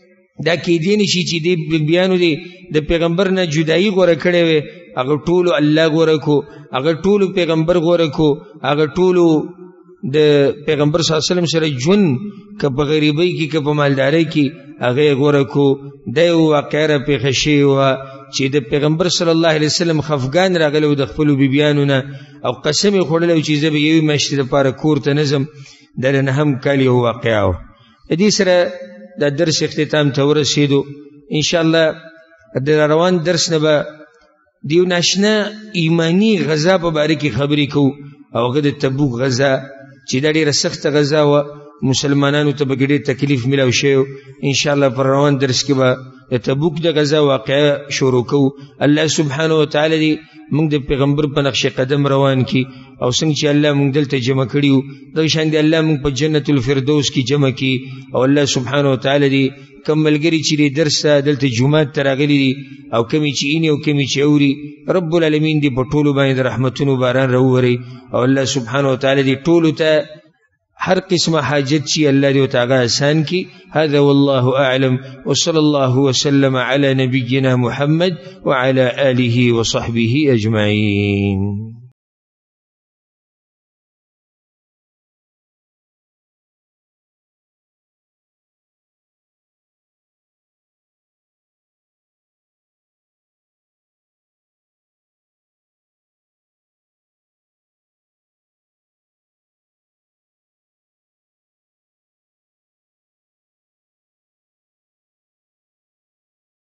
دا کېدی نشي چې دې بیبیانو دې د پیغمبر نه جدایي غوره کړی وي هغه ټولو الله غوره کو هغه ټولو پیغمبر غوره کو هغه ټولو د پیغمبر صلی الله علیه وسلم سره ژوند که په غریبۍ کې که په مالدارۍ کې هغه غوره کو د یو واقعه را پېښه شوې وه چې د پیغمبر صلی الله علیه وسلم خفګان راغلی و د خپلو بیبیانو نه او قسم یې خوړلی و چې زه به یوې میاشتې دپاره کور ته نه ځم دا د نهم کال یو واقعه وه. د دې سره دا درس اختتام ته ورسېدو. انشاءالله د روان درس نه به د یو ناشنا ایماني غذا په باره کې خبرې کوو او هغه د تبوک غذا چې دا ډېره سخته غذا وه مسلمانانو ته به ډېر تکلیف میلاو شوی. انشاءالله پر روان درس کې به د تبوک د غزا واقعه شروع کوو. الله سبحانه وتعالی دې موږ د پیغمبر په نقش قدم روان کی او څنګه چې الله موږ دلته جمع کړیو دغه شان دی الله موږ په جنت الفردوس کې جمع کی او الله سبحانه وتعالی دې کوم ملګري چې درس دلته جمعات ته راغلي دي او کمی چې اینې او کمی چې اوري رب العالمین دې په ټولو باندې د رحمتونو باران راووري او الله سبحانه وتعالی دې ټولو ته هر قسم حاجت شي الله دې وتعالى آسان کی. هذا والله أعلم وصلى الله وسلم على نبينا محمد وعلى آله وصحبه أجمعين.